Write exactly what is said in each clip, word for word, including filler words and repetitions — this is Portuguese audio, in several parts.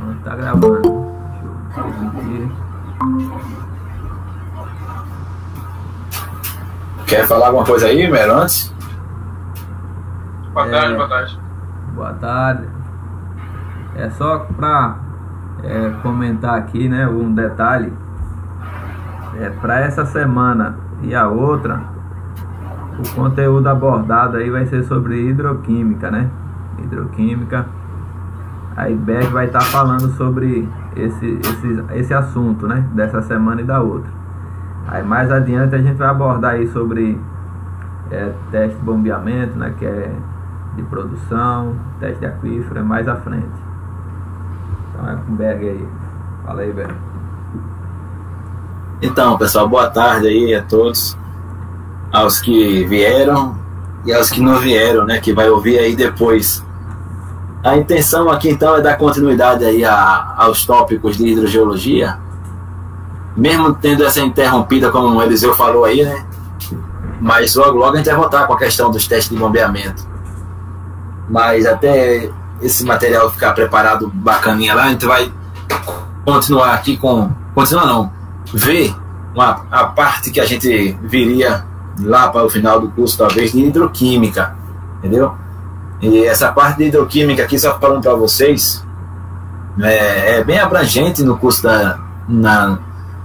Tá gravando. Deixa eu permitir. Quer falar alguma coisa aí, Mero, antes? Boa tarde, É, boa tarde. Boa tarde. É só para é, comentar aqui, né, um detalhe. É, para essa semana e a outra, o conteúdo abordado aí vai ser sobre hidroquímica, né? Hidroquímica. A I B E C vai estar falando sobre esse, esse, esse assunto, né? Dessa semana e da outra. Aí mais adiante a gente vai abordar aí sobre é, teste de bombeamento, né? Que é de produção, teste de aquífero, é mais à frente. Então é com o Berg aí. Fala aí, Berg. Então, pessoal, boa tarde aí a todos, aos que vieram e aos que não vieram, né? Que vai ouvir aí depois. A intenção aqui então é dar continuidade aí a, aos tópicos de hidrogeologia, mesmo tendo essa interrompida, como o Eliseu falou aí, né? Mas logo logo a gente vai voltar com a questão dos testes de bombeamento. Mas até esse material ficar preparado bacaninha lá, a gente vai continuar aqui com... Continuar não, ver uma, a parte que a gente viria lá para o final do curso, talvez, de hidroquímica, entendeu? E essa parte de hidroquímica aqui, só falando para vocês, é, é bem abrangente no curso da... Na,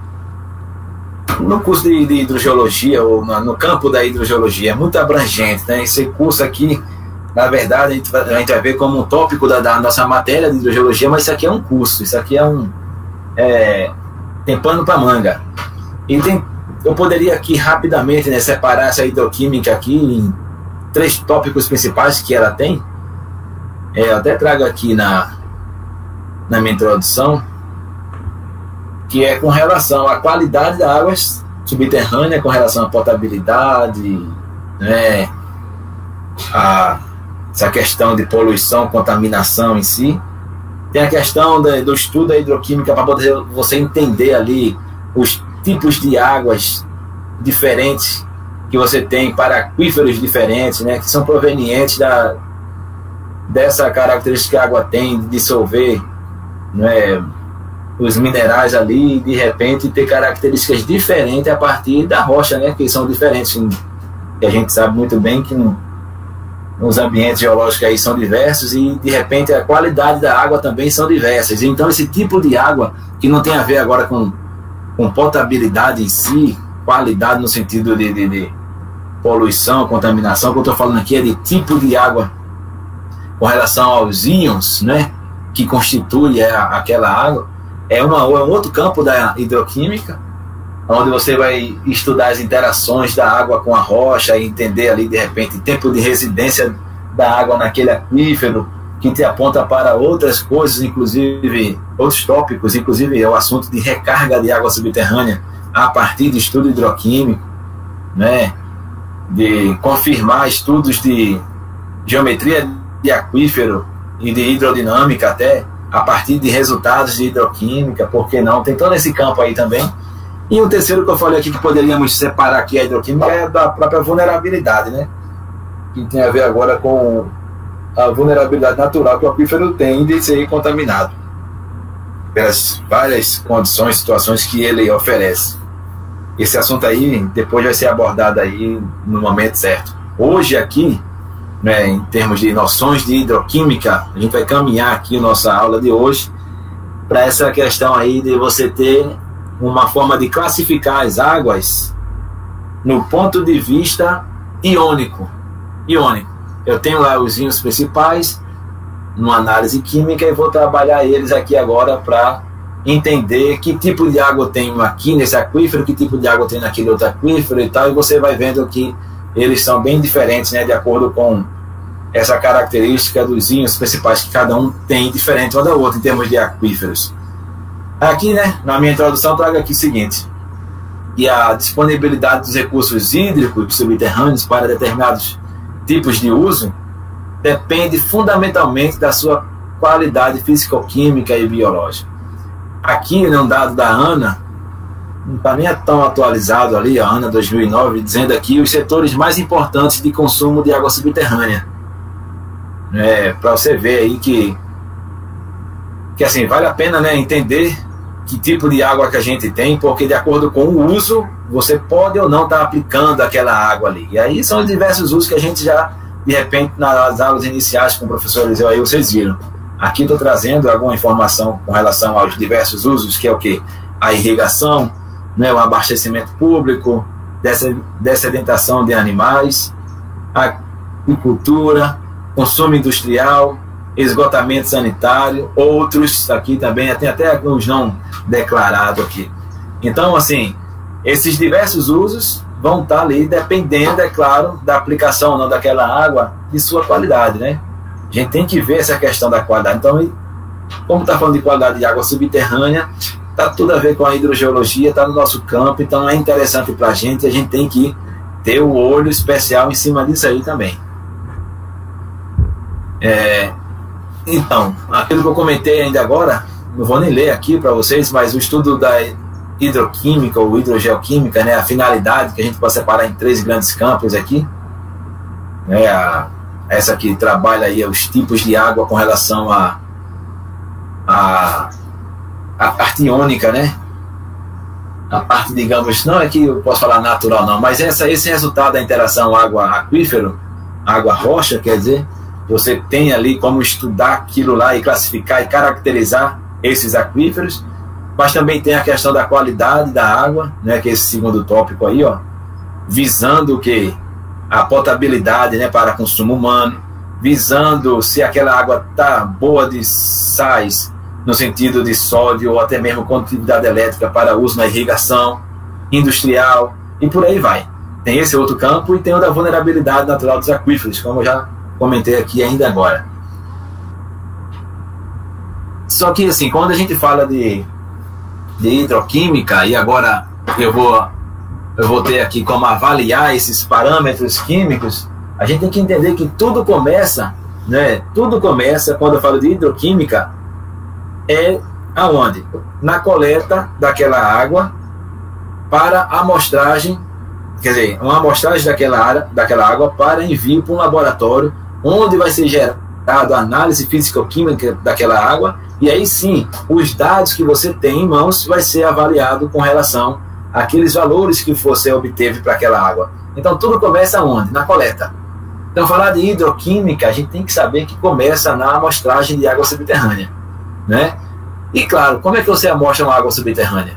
no curso de, de hidrogeologia, ou na, no campo da hidrogeologia, é muito abrangente, né? Esse curso aqui, na verdade, a gente vai, a gente vai ver como um tópico da, da nossa matéria de hidrogeologia, mas isso aqui é um curso, isso aqui é um... É, tem pano para manga. E tem, eu poderia aqui rapidamente, né, separar essa hidroquímica aqui em três tópicos principais que ela tem. É, eu até trago aqui na, na minha introdução, que é com relação à qualidade da água subterrânea, com relação à potabilidade, né, a essa questão de poluição, contaminação em si. Tem a questão da, do estudo da hidroquímica para poder você entender ali os tipos de águas diferentes que você tem para aquíferos diferentes, né, que são provenientes da, dessa característica que a água tem de dissolver, né, os minerais ali e de repente ter características diferentes a partir da rocha, né, que são diferentes, que a gente sabe muito bem que não, os ambientes geológicos aí são diversos e de repente a qualidade da água também são diversas. Então esse tipo de água que não tem a ver agora com, com potabilidade em si, qualidade no sentido de, de, de poluição, contaminação, o que eu estou falando aqui é de tipo de água com relação aos íons, né, que constitui a, aquela água, é, uma, é um outro campo da hidroquímica, onde você vai estudar as interações da água com a rocha e entender ali de repente o tempo de residência da água naquele aquífero, que te aponta para outras coisas, inclusive outros tópicos, inclusive é o assunto de recarga de água subterrânea a partir de estudo hidroquímico, né, de confirmar estudos de geometria de aquífero e de hidrodinâmica até a partir de resultados de hidroquímica, por que não? Tem todo esse campo aí também. E o terceiro que eu falei aqui que poderíamos separar aqui a hidroquímica é da própria vulnerabilidade, né? Que tem a ver agora com a vulnerabilidade natural que o aquífero tem de ser contaminado pelas várias condições, situações que ele oferece. Esse assunto aí depois vai ser abordado aí no momento certo. Hoje aqui, né, em termos de noções de hidroquímica, a gente vai caminhar aqui a nossa aula de hoje para essa questão aí de você ter uma forma de classificar as águas no ponto de vista iônico. Iônico. Eu tenho lá os íons principais numa análise química e vou trabalhar eles aqui agora para entender que tipo de água eu tenho aqui nesse aquífero, que tipo de água eu tenho naquele outro aquífero e tal, e você vai vendo que eles são bem diferentes, né, de acordo com essa característica dos íons principais que cada um tem diferente uma da outra em termos de aquíferos. Aqui, né, na minha introdução, trago aqui o seguinte: que a disponibilidade dos recursos hídricos subterrâneos para determinados tipos de uso depende fundamentalmente da sua qualidade físico-química e biológica. Aqui, num dado da ANA, não está nem tão atualizado ali, a ANA dois mil e nove, dizendo aqui os setores mais importantes de consumo de água subterrânea. É, para você ver aí que que assim, vale a pena, né, entender que tipo de água que a gente tem, porque de acordo com o uso, você pode ou não estar aplicando aquela água ali. E aí são os diversos usos que a gente já, de repente, nas aulas iniciais com o professor Eliseu, aí vocês viram. Aqui estou trazendo alguma informação com relação aos diversos usos, que é o quê? A irrigação, né, o abastecimento público, dessedentação de animais, a agricultura, consumo industrial, esgotamento sanitário, outros aqui também, tem até alguns não declarados aqui. Então, assim, esses diversos usos vão estar ali dependendo, é claro, da aplicação ou não daquela água e sua qualidade, né? A gente tem que ver essa questão da qualidade. Então, como está falando de qualidade de água subterrânea, está tudo a ver com a hidrogeologia, está no nosso campo, então é interessante para a gente, a gente tem que ter o olho especial em cima disso aí também. É, então, aquilo que eu comentei ainda agora, não vou nem ler aqui para vocês, mas o estudo da hidroquímica ou hidrogeoquímica, né, a finalidade, que a gente pode separar em três grandes campos aqui, né, a, essa que trabalha aí os tipos de água com relação a, a, a parte iônica, né, a parte, digamos, não é que eu posso falar natural não, mas essa, esse resultado da interação água-aquífero, água-rocha, quer dizer, você tem ali como estudar aquilo lá e classificar e caracterizar esses aquíferos, mas também tem a questão da qualidade da água, né, que é esse segundo tópico aí, ó, visando o que? A potabilidade, né, para consumo humano, visando se aquela água está boa de sais, no sentido de sódio ou até mesmo condutividade elétrica para uso na irrigação industrial e por aí vai. Tem esse outro campo e tem o da vulnerabilidade natural dos aquíferos, como eu já comentei aqui ainda agora. Só que assim, quando a gente fala de, de hidroquímica, e agora eu vou, eu vou ter aqui como avaliar esses parâmetros químicos, a gente tem que entender que tudo começa, né, tudo começa, quando eu falo de hidroquímica, é aonde? Na coleta daquela água para amostragem, quer dizer, uma amostragem daquela, área, daquela água para envio para um laboratório, onde vai ser gerado a análise físico-química daquela água, e aí sim, os dados que você tem em mãos vai ser avaliado com relação àqueles valores que você obteve para aquela água. Então tudo começa onde? Na coleta. Então falar de hidroquímica, a gente tem que saber que começa na amostragem de água subterrânea, né? E claro, como é que você amostra uma água subterrânea?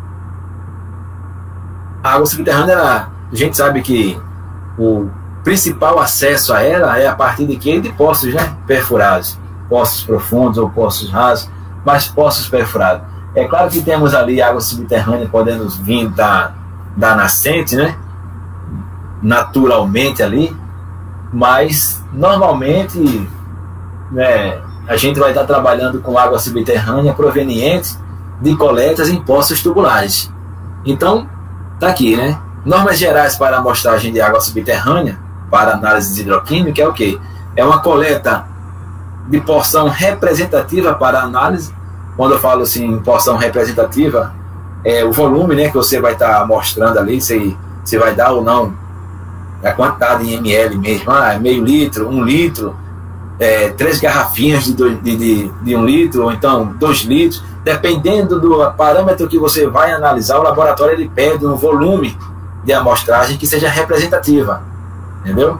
A água subterrânea, ela, a gente sabe que o principal acesso a ela é a partir de quê? De poços, né, perfurados, poços profundos ou poços rasos, mas poços perfurados. É claro que temos ali água subterrânea podendo vir da, da nascente, né, naturalmente ali, mas normalmente, né, a gente vai estar trabalhando com água subterrânea proveniente de coletas em poços tubulares. Então, tá aqui, né? Normas gerais para a amostragem de água subterrânea para análise hidroquímica é o quê? É uma coleta de porção representativa para análise. Quando eu falo assim, porção representativa, é o volume, né, que você vai estar mostrando ali, se, se vai dar ou não a quantidade em ml mesmo, ah, meio litro, um litro, é, três garrafinhas de, dois, de, de, de um litro, ou então dois litros, dependendo do parâmetro que você vai analisar, o laboratório ele pede um volume de amostragem que seja representativa, entendeu?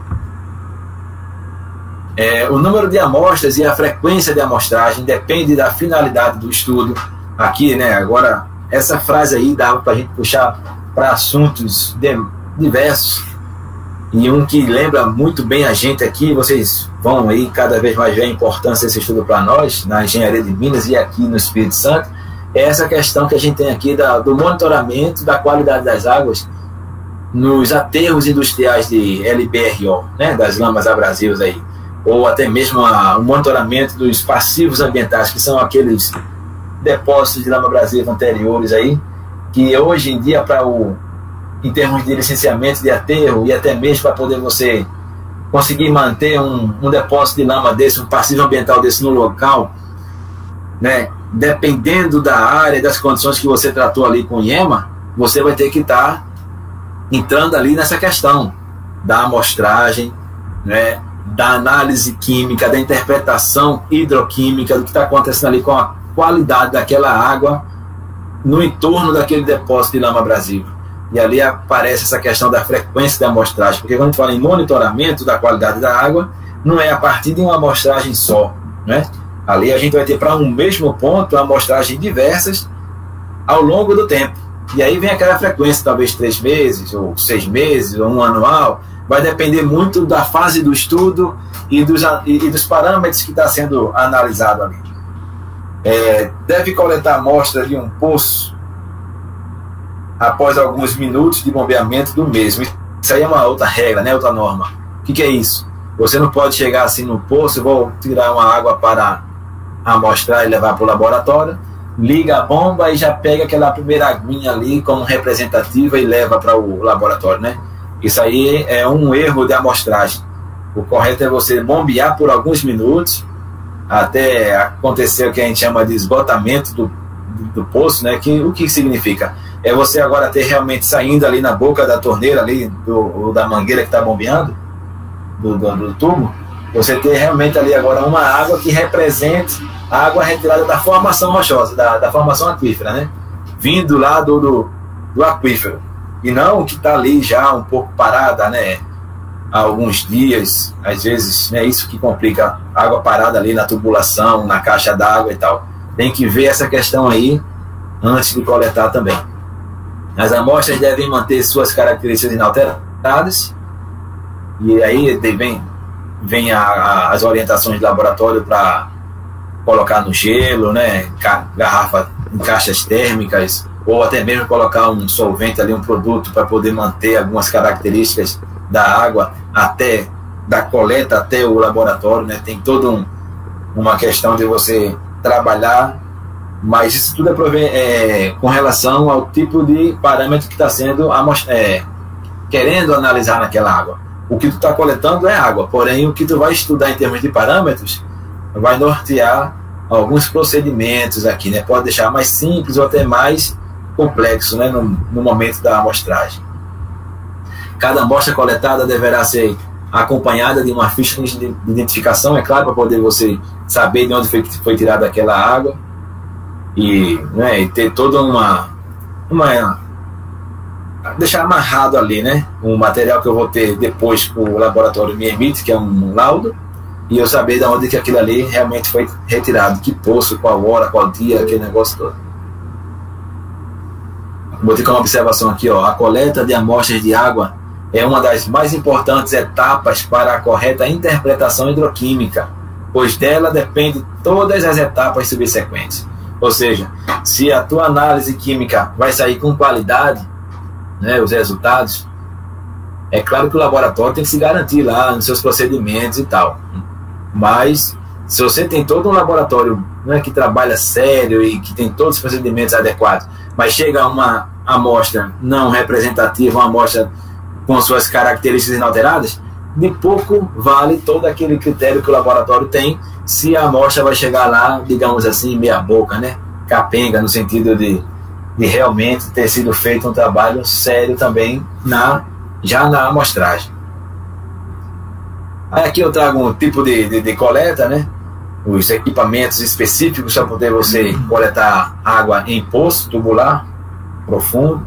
É, o número de amostras e a frequência de amostragem depende da finalidade do estudo. Aqui, né, agora, essa frase aí dá para a gente puxar para assuntos de, diversos, e um que lembra muito bem a gente aqui, vocês vão aí cada vez mais ver a importância desse estudo para nós, na engenharia de Minas e aqui no Espírito Santo, é essa questão que a gente tem aqui da, do monitoramento da qualidade das águas nos aterros industriais de L B R O, né, das lamas abrasivas aí, ou até mesmo a, o monitoramento dos passivos ambientais, que são aqueles depósitos de lama abrasiva anteriores aí, que hoje em dia, para o em termos de licenciamento de aterro e até mesmo para poder você conseguir manter um, um depósito de lama desse, um passivo ambiental desse no local, né, dependendo da área e das condições que você tratou ali com o IEMA, você vai ter que estar tá entrando ali nessa questão da amostragem, né, da análise química, da interpretação hidroquímica do que está acontecendo ali com, a, qualidade daquela água no entorno daquele depósito de lama abrasiva. E ali aparece essa questão da frequência da amostragem, porque quando a gente fala em monitoramento da qualidade da água, não é a partir de uma amostragem só, né? Ali a gente vai ter para um mesmo ponto amostragens diversas ao longo do tempo. E aí vem aquela frequência, talvez três meses, ou seis meses, ou um anual. Vai depender muito da fase do estudo e dos, e dos parâmetros que está sendo analisado ali. É, deve coletar amostra de um poço após alguns minutos de bombeamento do mesmo. Isso aí é uma outra regra, né? Outra norma. O que, que é isso? Você não pode chegar assim no poço, vou tirar uma água para amostrar e levar para o laboratório, liga a bomba e já pega aquela primeira aguinha ali como representativa e leva para o laboratório, né? Isso aí é um erro de amostragem. O correto é você bombear por alguns minutos até acontecer o que a gente chama de esgotamento do, do, do poço, né? Que, o que significa? É você agora ter realmente saindo ali na boca da torneira ali, do, da mangueira que está bombeando, do, do, do tubo, você ter realmente ali agora uma água que represente a água retirada da formação rochosa, da, da formação aquífera, né? Vindo lá do, do, do aquífero. E não que está ali já um pouco parada, né? Há alguns dias, às vezes, é isso que complica, água parada ali na tubulação, na caixa d'água e tal. Tem que ver essa questão aí antes de coletar também. As amostras devem manter suas características inalteradas, e aí vem, vem a, a, as orientações do laboratório para colocar no gelo, né? Garrafa em caixas térmicas, ou até mesmo colocar um solvente ali, um produto para poder manter algumas características da água até da coleta até o laboratório, né? Tem toda um, uma questão de você trabalhar, mas isso tudo é, é com relação ao tipo de parâmetro que está sendo é, querendo analisar naquela água. O que tu está coletando é água, porém o que tu vai estudar em termos de parâmetros vai nortear alguns procedimentos aqui, né? Pode deixar mais simples ou até mais complexo, né? no, no momento da amostragem. Cada amostra coletada deverá ser acompanhada de uma ficha de identificação, é claro, para poder você saber de onde foi, foi tirada aquela água e, né, e ter toda uma, uma deixar amarrado ali, né, um material que eu vou ter depois que o laboratório me emite, que é um laudo, e eu saber de onde que aquilo ali realmente foi retirado, que poço, qual hora, qual dia, aquele negócio todo. Botei como observação aqui, ó, a coleta de amostras de água é uma das mais importantes etapas para a correta interpretação hidroquímica, pois dela depende todas as etapas subsequentes. Ou seja, se a tua análise química vai sair com qualidade, né, os resultados, é claro que o laboratório tem que se garantir lá nos seus procedimentos e tal. Mas se você tem todo um laboratório, né, que trabalha sério e que tem todos os procedimentos adequados, mas chega uma amostra não representativa, uma amostra com suas características inalteradas, de pouco vale todo aquele critério que o laboratório tem se a amostra vai chegar lá, digamos assim, meia boca, né? Capenga, no sentido de, de realmente ter sido feito um trabalho sério também na, já na amostragem. Aí aqui eu trago um tipo de, de, de coleta, né? Os equipamentos específicos para poder você coletar água em poço tubular profundo.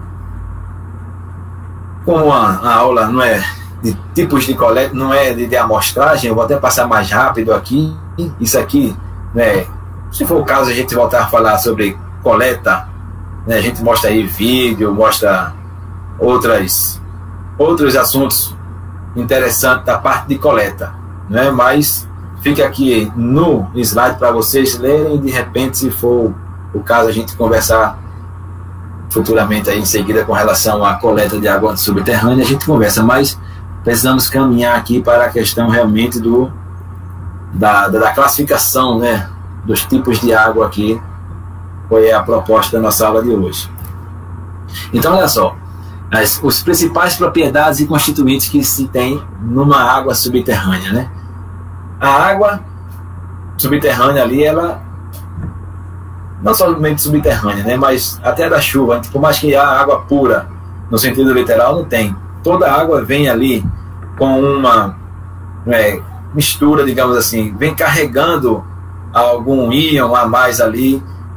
Como a, a aula não é de tipos de coleta, não é de, de amostragem, eu vou até passar mais rápido aqui. Isso aqui, né, se for o caso a gente voltar a falar sobre coleta, né, a gente mostra aí vídeo, mostra outras, outros assuntos interessantes da parte de coleta, né, mas fica aqui no slide para vocês lerem e de repente, se for o caso, a gente conversar futuramente aí em seguida com relação à coleta de água subterrânea, a gente conversa, mas precisamos caminhar aqui para a questão realmente do, da, da, da classificação, né, dos tipos de água aqui, foi a proposta da nossa aula de hoje. Então, olha só, as os principais propriedades e constituintes que se tem numa água subterrânea, né? A água subterrânea ali, ela não somente subterrânea, né, mas até da chuva, por mais que a água pura, no sentido literal, não tem. Toda a água vem ali com uma é, mistura, digamos assim, vem carregando algum íon a mais ali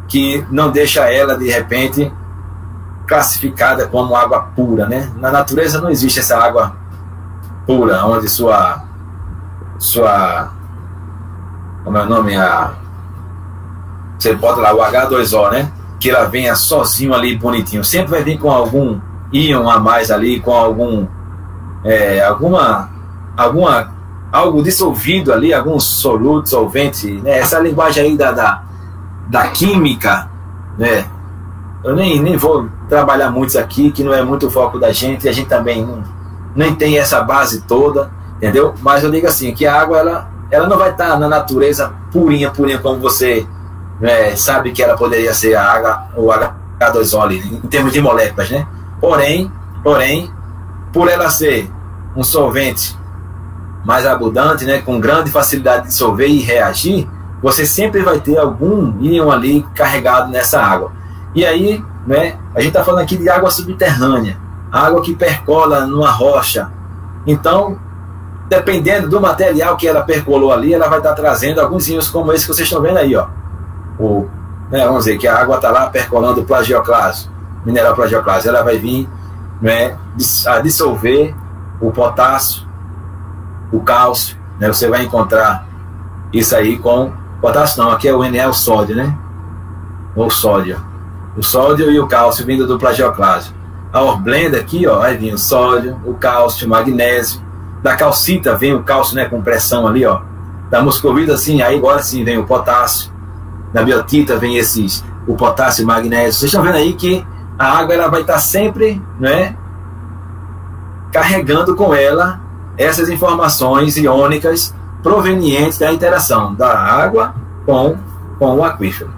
que não deixa ela, de repente, classificada como água pura, né? Na natureza não existe essa água pura, onde sua, sua como é o nome? A, você bota lá o H dois O, né? Que ela venha sozinho ali, bonitinho. Sempre vai vir com algum íon a mais ali, com algum é, alguma alguma algo dissolvido ali, algum soluto, solvente, né? Essa linguagem aí da, da, da química, né? Eu nem, nem vou trabalhar muito isso aqui, que não é muito o foco da gente, e a gente também não, nem tem essa base toda, entendeu? Mas eu digo assim, que a água, ela, ela não vai estar na natureza purinha, purinha, como você né, sabe que ela poderia ser a água, o H dois O ali, em termos de moléculas, né? Porém, porém, por ela ser um solvente mais abundante, né, com grande facilidade de dissolver e reagir, você sempre vai ter algum íon ali carregado nessa água. E aí, né, a gente está falando aqui de água subterrânea, água que percola numa rocha. Então, dependendo do material que ela percolou ali, ela vai estar tá trazendo alguns íons como esse que vocês estão vendo aí, ó. O, né, vamos dizer que a água está lá percolando o plagioclaso, mineral plagioclaso, ela vai vir, né, a dissolver o potássio, o cálcio, né, você vai encontrar isso aí com potássio não, aqui é o N A, o sódio, né, ou sódio, o sódio e o cálcio vindo do plagioclaso. A Orblenda aqui, ó, vai vir o sódio, o cálcio, o magnésio. Da calcita vem o cálcio, né, com pressão ali, ó. Da muscovita, assim, aí agora sim vem o potássio. Da biotita vem esses, o potássio e o magnésio. Vocês estão vendo aí que a água ela vai estar sempre, né, carregando com ela essas informações iônicas provenientes da interação da água com, com o aquífero.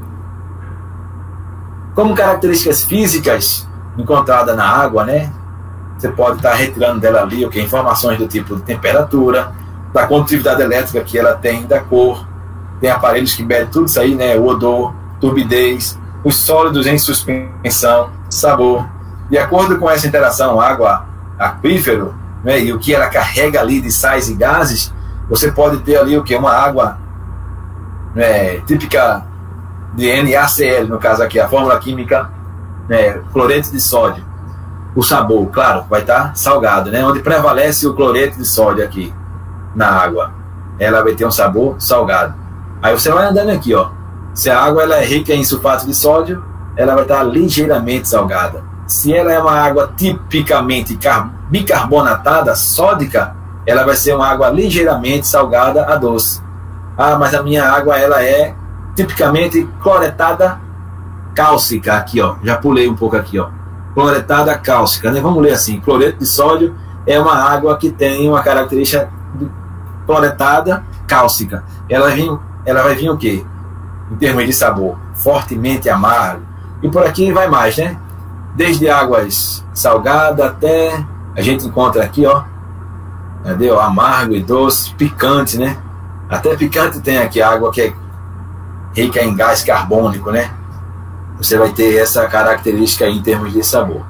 Como características físicas encontradas na água, né, você pode estar retirando dela ali o que? Informações do tipo de temperatura, da condutividade elétrica que ela tem, da cor, tem aparelhos que medem tudo isso aí, né, o odor, turbidez, os sólidos em suspensão, sabor. De acordo com essa interação água-aquífero, né, e o que ela carrega ali de sais e gases, você pode ter ali o que? Uma água, né, típica de N A C L, no caso aqui, a fórmula química, né, cloreto de sódio. O sabor, claro, vai estar salgado, né, onde prevalece o cloreto de sódio aqui na água, ela vai ter um sabor salgado. Aí você vai andando aqui, ó, se a água ela é rica em sulfato de sódio, ela vai estar ligeiramente salgada. Se ela é uma água tipicamente bicarbonatada, sódica, ela vai ser uma água ligeiramente salgada a doce. Ah, mas a minha água ela é tipicamente cloretada cálcica, aqui, ó, já pulei um pouco aqui, ó, cloretada cálcica, né? Vamos ler assim, cloreto de sódio é uma água que tem uma característica de cloretada cálcica. Ela, vem, ela vai vir o quê? Em termos de sabor, fortemente amargo. E por aqui vai mais, né? Desde águas salgadas até, a gente encontra aqui, ó, cadê, ó, amargo e doce, picante, né? Até picante tem aqui água que é rica em gás carbônico, né? Você vai ter essa característica aí em termos de sabor.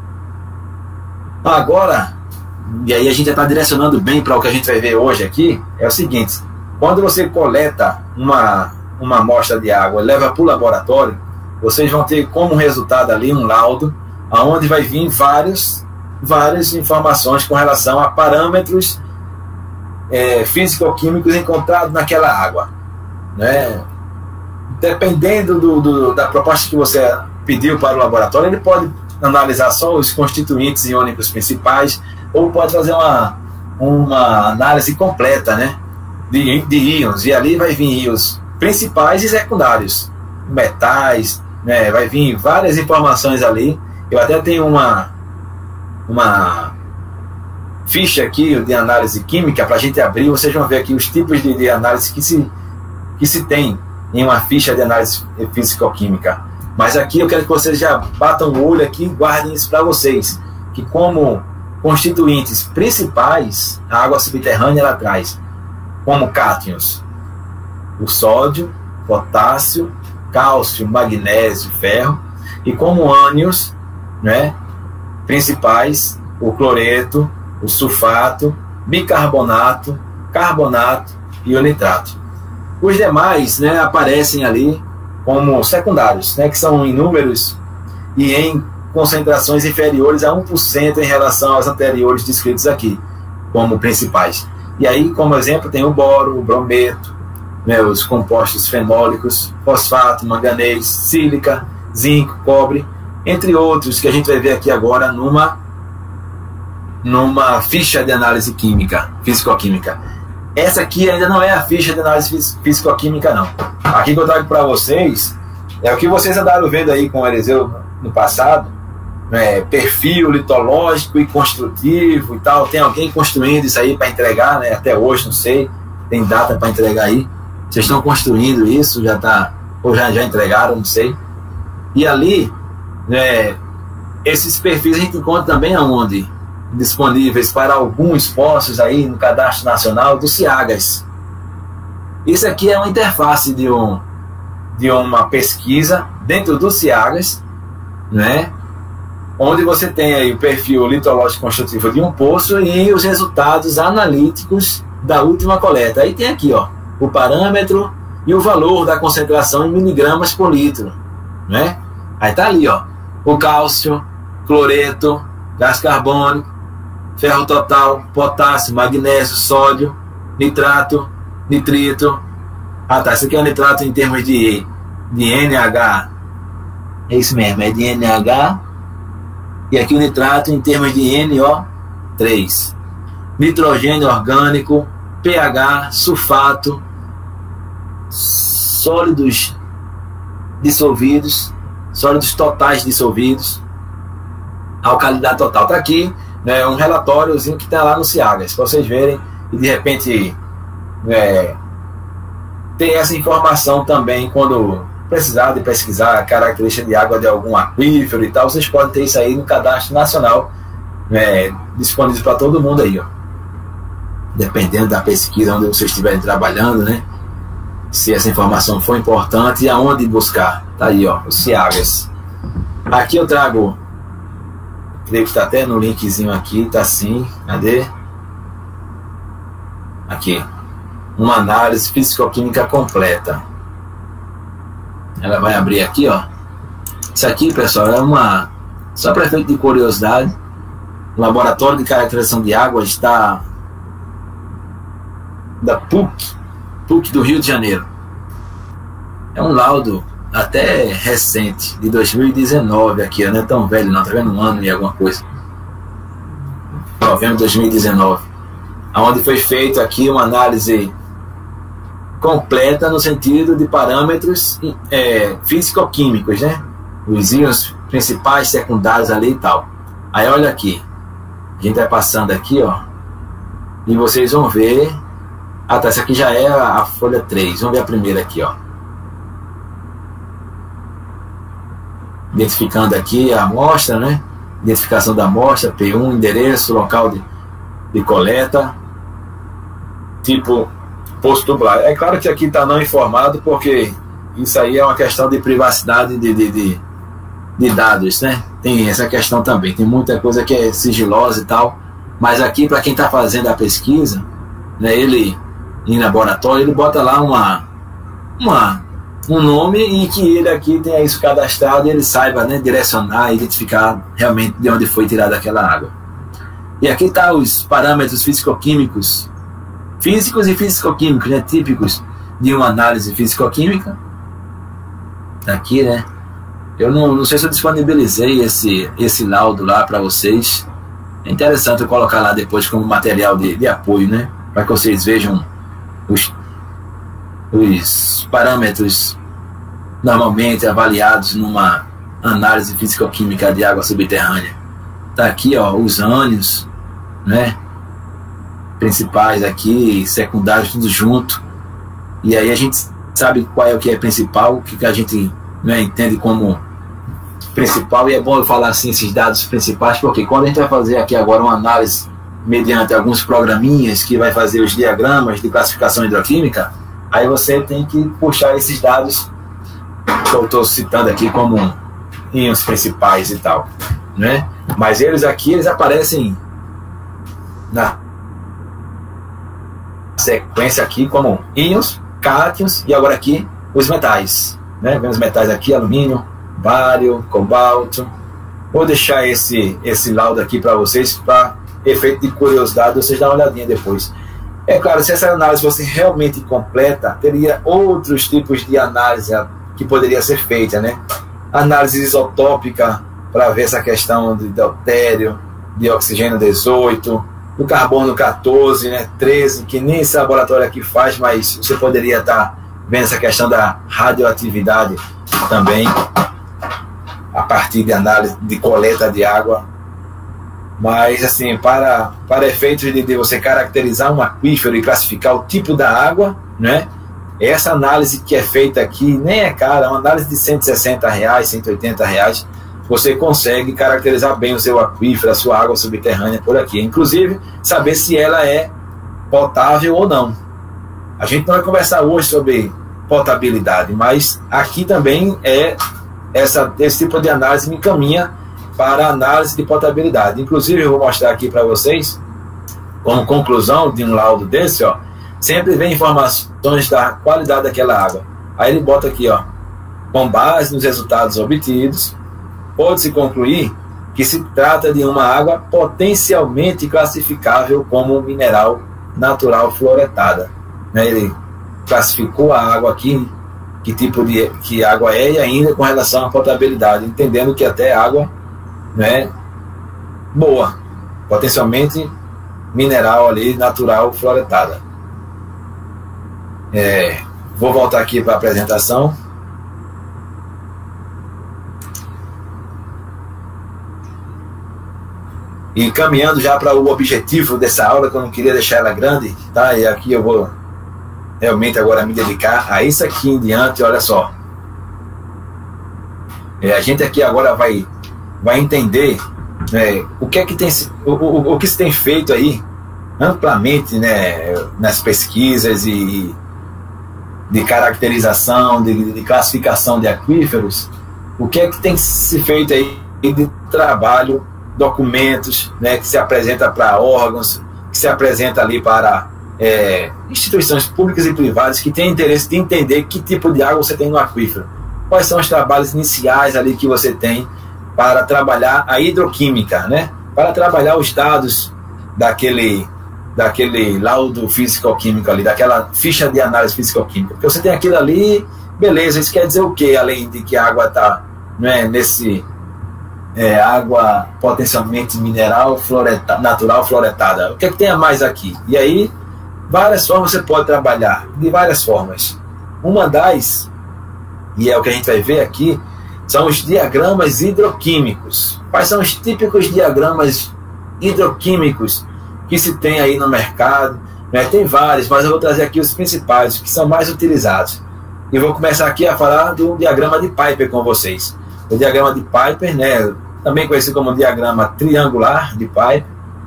Agora, e aí a gente já está direcionando bem para o que a gente vai ver hoje aqui, é o seguinte: quando você coleta uma, uma amostra de água e leva para o laboratório, vocês vão ter como resultado ali um laudo, onde vai vir vários, várias informações com relação a parâmetros é, físico-químicos encontrados naquela água, né? Dependendo do, do, da proposta que você pediu para o laboratório, ele pode analisar só os constituintes iônicos principais, ou pode fazer uma, uma análise completa, né, de, de íons, e ali vai vir íons principais e secundários, metais, né, vai vir várias informações ali. Eu até tenho uma, uma ficha aqui de análise química para a gente abrir, vocês vão ver aqui os tipos de, de análise que se, que se tem em uma ficha de análise físico-química. Mas aqui eu quero que vocês já batam o olho aqui e guardem isso para vocês, que como constituintes principais, a água subterrânea ela traz como cátions o sódio, potássio, cálcio, magnésio, ferro, e como ânions, né, principais, o cloreto, o sulfato, bicarbonato, carbonato e o nitrato. Os demais, né, aparecem ali como secundários, né, que são em números e em concentrações inferiores a um por cento em relação aos anteriores descritos aqui, como principais. E aí, como exemplo, tem o boro, o brometo, né, os compostos fenólicos, fosfato, manganês, sílica, zinco, cobre, entre outros que a gente vai ver aqui agora numa, numa ficha de análise química, físico-química. Essa aqui ainda não é a ficha de análise físico-química, não. Aqui que eu trago para vocês é o que vocês andaram vendo aí com o Eliseu no passado, né, perfil litológico e construtivo e tal. Tem alguém construindo isso aí para entregar, né? Até hoje, não sei, tem data para entregar aí. Vocês estão construindo isso, já tá, ou já, já entregaram, não sei. E ali, né, esses perfis a gente encontra também aonde? Disponíveis para alguns postos aí no Cadastro Nacional do CIAGAS. Isso aqui é uma interface de, um, de uma pesquisa dentro do CIAGAS, né, onde você tem aí o perfil litológico construtivo de um poço e os resultados analíticos da última coleta. Aí tem aqui, ó, o parâmetro e o valor da concentração em miligramas por litro, né? Aí tá ali, ó, o cálcio, cloreto, gás carbônico, ferro total, potássio, magnésio, sódio, nitrato, nitrito. Ah, tá, isso aqui é o nitrato em termos de, de N H. É isso mesmo, é de N H. E aqui o nitrato em termos de N O três. Nitrogênio orgânico, pH, sulfato, sólidos dissolvidos, sólidos totais dissolvidos, alcalinidade total. Está aqui, né, um relatóriozinho que está lá no CIAGAS, para vocês verem e de repente é, ter essa informação também quando precisar de pesquisar a característica de água de algum aquífero e tal. Vocês podem ter isso aí no Cadastro Nacional, né, disponível para todo mundo aí, ó. Dependendo da pesquisa onde vocês estiverem trabalhando, né, se essa informação for importante e aonde buscar. Tá aí, ó, o CIAGAS. Aqui eu trago, creio que está até no linkzinho aqui, tá assim, cadê? Aqui, uma análise físico-química completa. Ela vai abrir aqui, ó. Isso aqui, pessoal, é uma, só para efeito de curiosidade, o Laboratório de Caracterização de Água está da PUC, PUC do Rio de Janeiro. É um laudo até recente, de dois mil e dezenove aqui, não é tão velho não, tá vendo, um ano e alguma coisa, novembro de dois mil e dezenove, onde foi feito aqui uma análise completa no sentido de parâmetros é, físico-químicos, né, os íons principais, secundários ali e tal. Aí olha aqui, a gente vai passando aqui, ó, e vocês vão ver. Ah, tá, essa aqui já é a folha três. Vamos ver a primeira aqui, ó. Identificando aqui a amostra, né? Identificação da amostra, P um, endereço, local de, de coleta, tipo poço tubular. É claro que aqui está não informado, porque isso aí é uma questão de privacidade de, de, de, de dados, né? Tem essa questão também. Tem muita coisa que é sigilosa e tal, mas aqui, para quem está fazendo a pesquisa, né, ele em laboratório, ele bota lá uma, uma, um nome e que ele aqui tenha isso cadastrado e ele saiba, né, direcionar e identificar realmente de onde foi tirada aquela água. E aqui está os parâmetros físico-químicos, físicos e físico-químicos, né, típicos de uma análise físico-química. Tá aqui, né? Eu não, não sei se eu disponibilizei esse, esse laudo lá para vocês. É interessante eu colocar lá depois como material de, de apoio, né? Para que vocês vejam os, os parâmetros normalmente avaliados numa análise físico-química de água subterrânea. Tá aqui, ó, os ânions, né? Principais aqui, secundários, tudo junto. E aí a gente sabe qual é o que é principal, o que a gente, né, entende como principal. E é bom eu falar assim esses dados principais, porque quando a gente vai fazer aqui agora uma análise mediante alguns programinhas que vai fazer os diagramas de classificação hidroquímica, aí você tem que puxar esses dados que eu estou citando aqui como íons principais e tal, né? Mas eles aqui, eles aparecem na sequência aqui como íons, cátions e agora aqui os metais, né? Vemos metais aqui, alumínio, bário, cobalto. Vou deixar esse, esse laudo aqui para vocês, para efeito de curiosidade, vocês dão uma olhadinha depois. É claro, se essa análise fosse realmente completa, teria outros tipos de análise que poderia ser feita, né? Análise isotópica, para ver essa questão de deutério, de oxigênio dezoito, do carbono quatorze, né, treze, que nem esse laboratório aqui faz, mas você poderia estar vendo essa questão da radioatividade também, a partir de análise de coleta de água. Mas, assim, para, para efeitos de, de você caracterizar um aquífero e classificar o tipo da água, né, essa análise que é feita aqui nem é cara, é uma análise de cento e sessenta reais, cento e oitenta reais, você consegue caracterizar bem o seu aquífero, a sua água subterrânea por aqui. Inclusive, saber se ela é potável ou não. A gente não vai conversar hoje sobre potabilidade, mas aqui também é essa, esse tipo de análise me encaminha para a análise de potabilidade. Inclusive, eu vou mostrar aqui para vocês, como conclusão de um laudo desse, ó, sempre vem informações da qualidade daquela água. Aí ele bota aqui, ó, com base nos resultados obtidos, pode-se concluir que se trata de uma água potencialmente classificável como mineral natural fluoretada. Né? Ele classificou a água aqui, que tipo de que água é, e ainda com relação à potabilidade, entendendo que até água, né, boa, potencialmente mineral ali, natural fluoretada. É, vou voltar aqui para a apresentação. E caminhando já para o objetivo dessa aula, que eu não queria deixar ela grande, tá? E aqui eu vou realmente agora me dedicar a isso aqui em diante. Olha só, é, a gente aqui agora vai, vai entender, né, o que é que tem, o, o, o que se tem feito aí amplamente, né, nas pesquisas e de caracterização, de, de classificação de aquíferos, o que é que tem se feito aí de trabalho, documentos, né, que se apresenta para órgãos, que se apresenta ali para é, instituições públicas e privadas que têm interesse de entender que tipo de água você tem no aquífero. Quais são os trabalhos iniciais ali que você tem para trabalhar a hidroquímica, né, para trabalhar os dados daquele, daquele laudo físico-químico ali, daquela ficha de análise físico-química. Porque você tem aquilo ali, beleza, isso quer dizer o quê? Além de que a água está, né, nesse... É, água potencialmente mineral, floreta, natural, fluoretada. O que é que tem a mais aqui? E aí, várias formas você pode trabalhar, de várias formas. Uma das, e é o que a gente vai ver aqui, são os diagramas hidroquímicos. Quais são os típicos diagramas hidroquímicos que se tem aí no mercado? Né? Tem vários, mas eu vou trazer aqui os principais, que são mais utilizados. E vou começar aqui a falar do diagrama de Piper com vocês. O diagrama de Piper, né, também conhecido como diagrama triangular de Piper,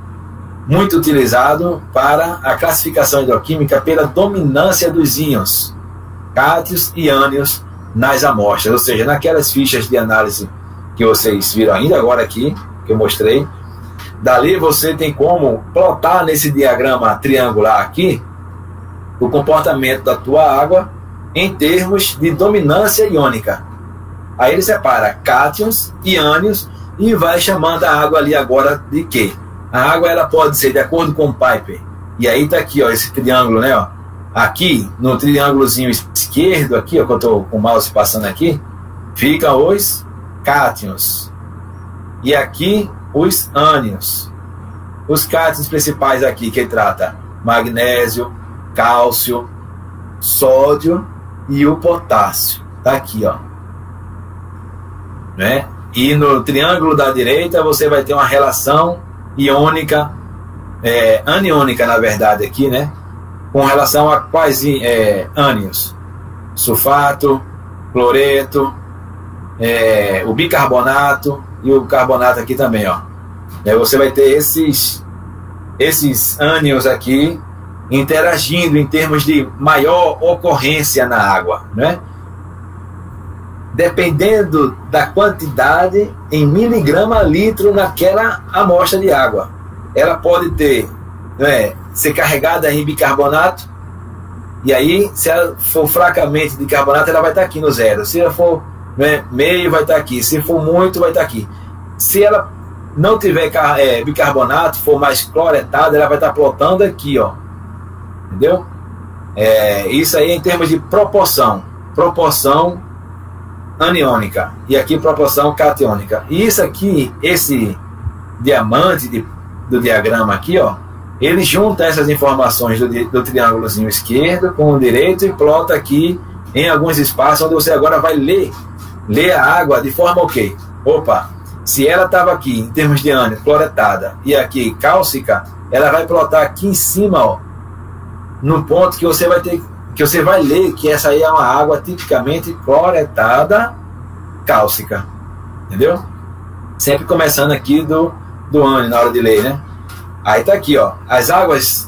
muito utilizado para a classificação hidroquímica pela dominância dos íons, cátions e ânions nas amostras, ou seja, naquelas fichas de análise que vocês viram ainda agora aqui, que eu mostrei. Dali você tem como plotar nesse diagrama triangular aqui o comportamento da tua água em termos de dominância iônica. Aí ele separa cátions e ânions e vai chamando a água ali agora de quê? A água ela pode ser, de acordo com o Piper, e aí tá aqui, ó, esse triângulo, né, ó. Aqui, no triângulozinho esquerdo aqui, ó, que eu tô com o mouse passando aqui, ficam os cátions. E aqui, os ânions. Os cátions principais aqui, que trata magnésio, cálcio, sódio e o potássio. Tá aqui, ó. Né? E no triângulo da direita você vai ter uma relação iônica, é, aniônica na verdade aqui, né? Com relação a quais é, ânions? Sulfato, cloreto, é, o bicarbonato e o carbonato aqui também, ó. Aí você vai ter esses, esses ânions aqui interagindo em termos de maior ocorrência na água, né? Dependendo da quantidade em miligrama litro naquela amostra de água. Ela pode ter, né, ser carregada em bicarbonato, E aí, se ela for fracamente de carbonato, ela vai estar aqui no zero. Se ela for, né, meio, vai estar aqui. Se for muito, vai estar aqui. Se ela não tiver é, bicarbonato, for mais cloretada, ela vai estar plotando aqui, ó. Entendeu? É, isso aí é em termos de proporção. Proporção aniônica. E aqui proporção catiônica. E isso aqui, esse diamante de, do diagrama aqui, ó, ele junta essas informações do, do triângulozinho esquerdo com o direito e plota aqui em alguns espaços onde você agora vai ler, ler a água de forma ok. Opa, se ela estava aqui em termos de ânion, cloretada, e aqui cálcica, ela vai plotar aqui em cima, ó, no ponto que você vai ter, que você vai ler que essa aí é uma água tipicamente cloretada cálcica. Entendeu? Sempre começando aqui do, do ânion na hora de ler, né? Aí tá aqui, ó, as águas,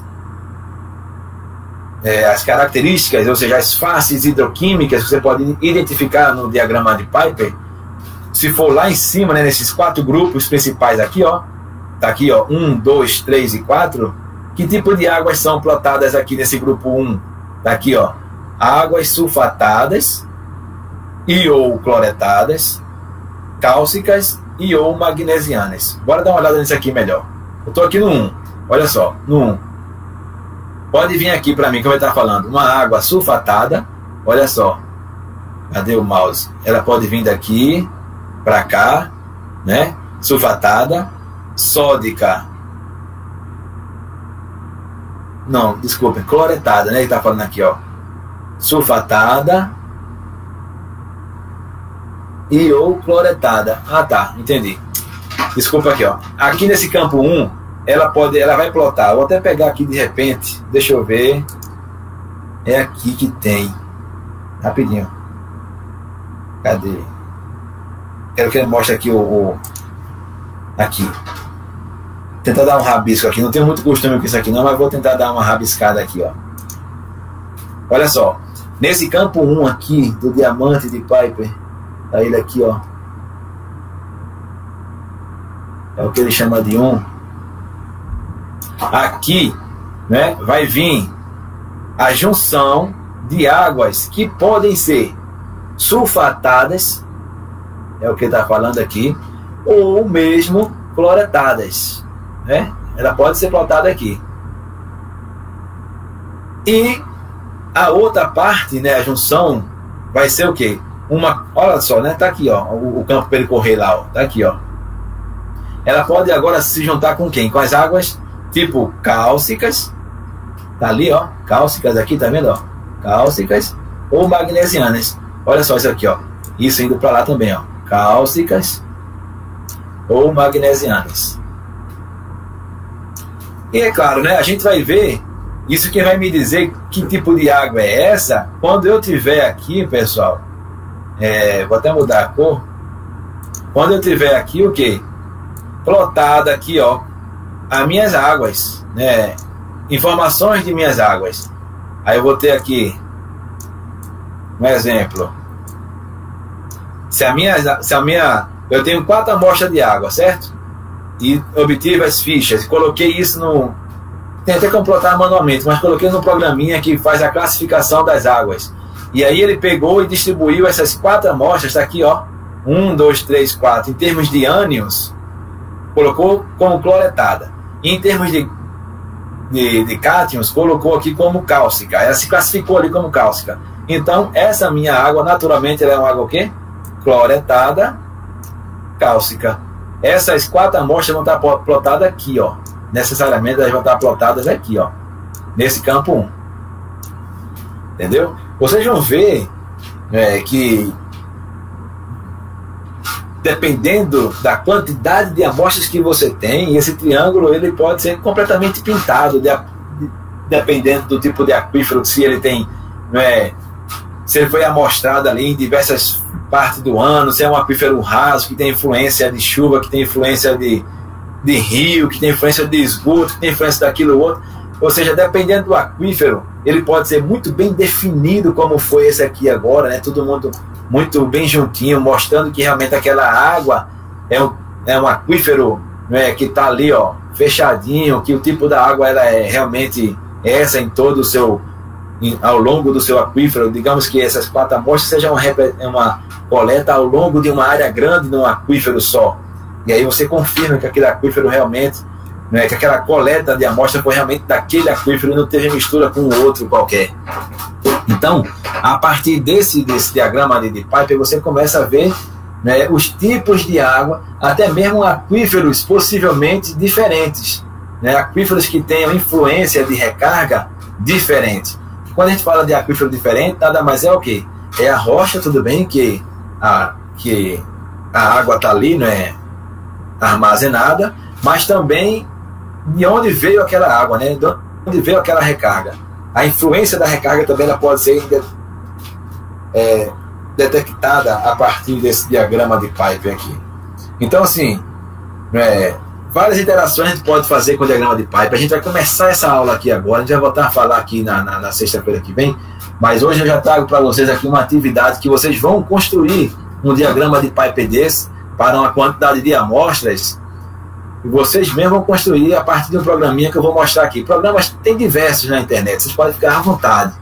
é, as características, ou seja, as faces hidroquímicas que você pode identificar no diagrama de Piper. Se for lá em cima, né, nesses quatro grupos principais aqui, ó, tá aqui, ó, um, dois, três e quatro. Que tipo de águas são plotadas aqui nesse grupo um? Tá aqui, ó, águas sulfatadas e ou cloretadas, cálcicas e ou magnesianas. Bora dar uma olhada nisso aqui melhor. Eu estou aqui no um, olha só, no um. Pode vir aqui para mim, que eu vou estar falando. Uma água sulfatada, olha só. Cadê o mouse? Ela pode vir daqui para cá, né? Sulfatada, sódica. Não, desculpa, cloretada, né? Ele está falando aqui, ó. Sulfatada e ou cloretada. Ah, tá, entendi. Desculpa aqui, ó. Aqui nesse campo um, ela pode, ela vai plotar. Vou até pegar aqui de repente. Deixa eu ver. É aqui que tem. Rapidinho. Cadê? Quero que ele mostre aqui o, o aqui. Tentar dar um rabisco aqui. Não tenho muito costume com isso aqui não, mas vou tentar dar uma rabiscada aqui, ó. Olha só. Nesse campo um aqui do diamante de Piper, tá ele aqui, ó. É o que ele chama de um. Aqui, né, vai vir a junção de águas que podem ser sulfatadas, é o que ele está falando aqui, ou mesmo cloretadas, né? Ela pode ser plotada aqui. E a outra parte, né, a junção, vai ser o quê? Uma, olha só, né? Tá aqui, ó, o, o campo para ele correr lá, ó, tá aqui, ó. Ela pode agora se juntar com quem? Com as águas tipo cálcicas, tá ali, ó, cálcicas aqui, tá vendo, ó, cálcicas ou magnesianas. Olha só isso aqui, ó, isso indo para lá também, ó, cálcicas ou magnesianas. E é claro, né, a gente vai ver isso, que vai me dizer que tipo de água é essa quando eu tiver aqui, pessoal, é, vou até mudar a cor, quando eu tiver aqui o que? Plotada aqui, ó, as minhas águas, né? Informações de minhas águas. Aí eu vou ter aqui um exemplo. Se a minha, se a minha, eu tenho quatro amostras de água, certo? E obtive as fichas, coloquei isso no, tem até como plotar manualmente, mas coloquei no programinha que faz a classificação das águas. E aí ele pegou e distribuiu essas quatro amostras, tá aqui, ó, um, dois, três, quatro, em termos de ânions. Colocou como cloretada. E em termos de, de, de cátions, colocou aqui como cálcica. Ela se classificou ali como cálcica. Então, essa minha água, naturalmente, ela é uma água o quê? Cloretada, cálcica. Essas quatro amostras vão estar plotadas aqui, ó. Necessariamente, elas vão estar plotadas aqui, ó. Nesse campo um. Entendeu? Vocês vão ver é, que dependendo da quantidade de amostras que você tem, esse triângulo ele pode ser completamente pintado, de, de, dependendo do tipo de aquífero, se ele tem, não é, se ele foi amostrado ali em diversas partes do ano, se é um aquífero raso, que tem influência de chuva, que tem influência de, de rio, que tem influência de esgoto, que tem influência daquilo outro. Ou seja, dependendo do aquífero, ele pode ser muito bem definido, como foi esse aqui agora, né? Todo mundo muito bem juntinho, mostrando que realmente aquela água é um, é um aquífero, né, que está ali, ó, fechadinho, que o tipo da água ela é realmente essa em todo o seu em, ao longo do seu aquífero, digamos que essas quatro amostras sejam uma, uma coleta ao longo de uma área grande num aquífero só. E aí você confirma que aquele aquífero realmente, né, que aquela coleta de amostra foi realmente daquele aquífero e não teve mistura com outro qualquer. Então, a partir desse, desse diagrama de, de Piper, você começa a ver, né, os tipos de água, até mesmo aquíferos possivelmente diferentes, né, aquíferos que tenham influência de recarga diferente. Quando a gente fala de aquífero diferente, nada mais é o quê? É a rocha, tudo bem que a, que a água está ali, né, armazenada, mas também de onde veio aquela água, né, de onde veio aquela recarga. A influência da recarga também ela pode ser é, detectada a partir desse diagrama de Piper aqui. Então, assim, é, várias interações a gente pode fazer com o diagrama de Piper. A gente vai começar essa aula aqui agora, a gente vai voltar a falar aqui na, na, na sexta-feira que vem, mas hoje eu já trago para vocês aqui uma atividade que vocês vão construir um diagrama de Piper desse para uma quantidade de amostras. E vocês mesmos vão construir a partir de um programinha que eu vou mostrar aqui. Programas tem diversos na internet, vocês podem ficar à vontade.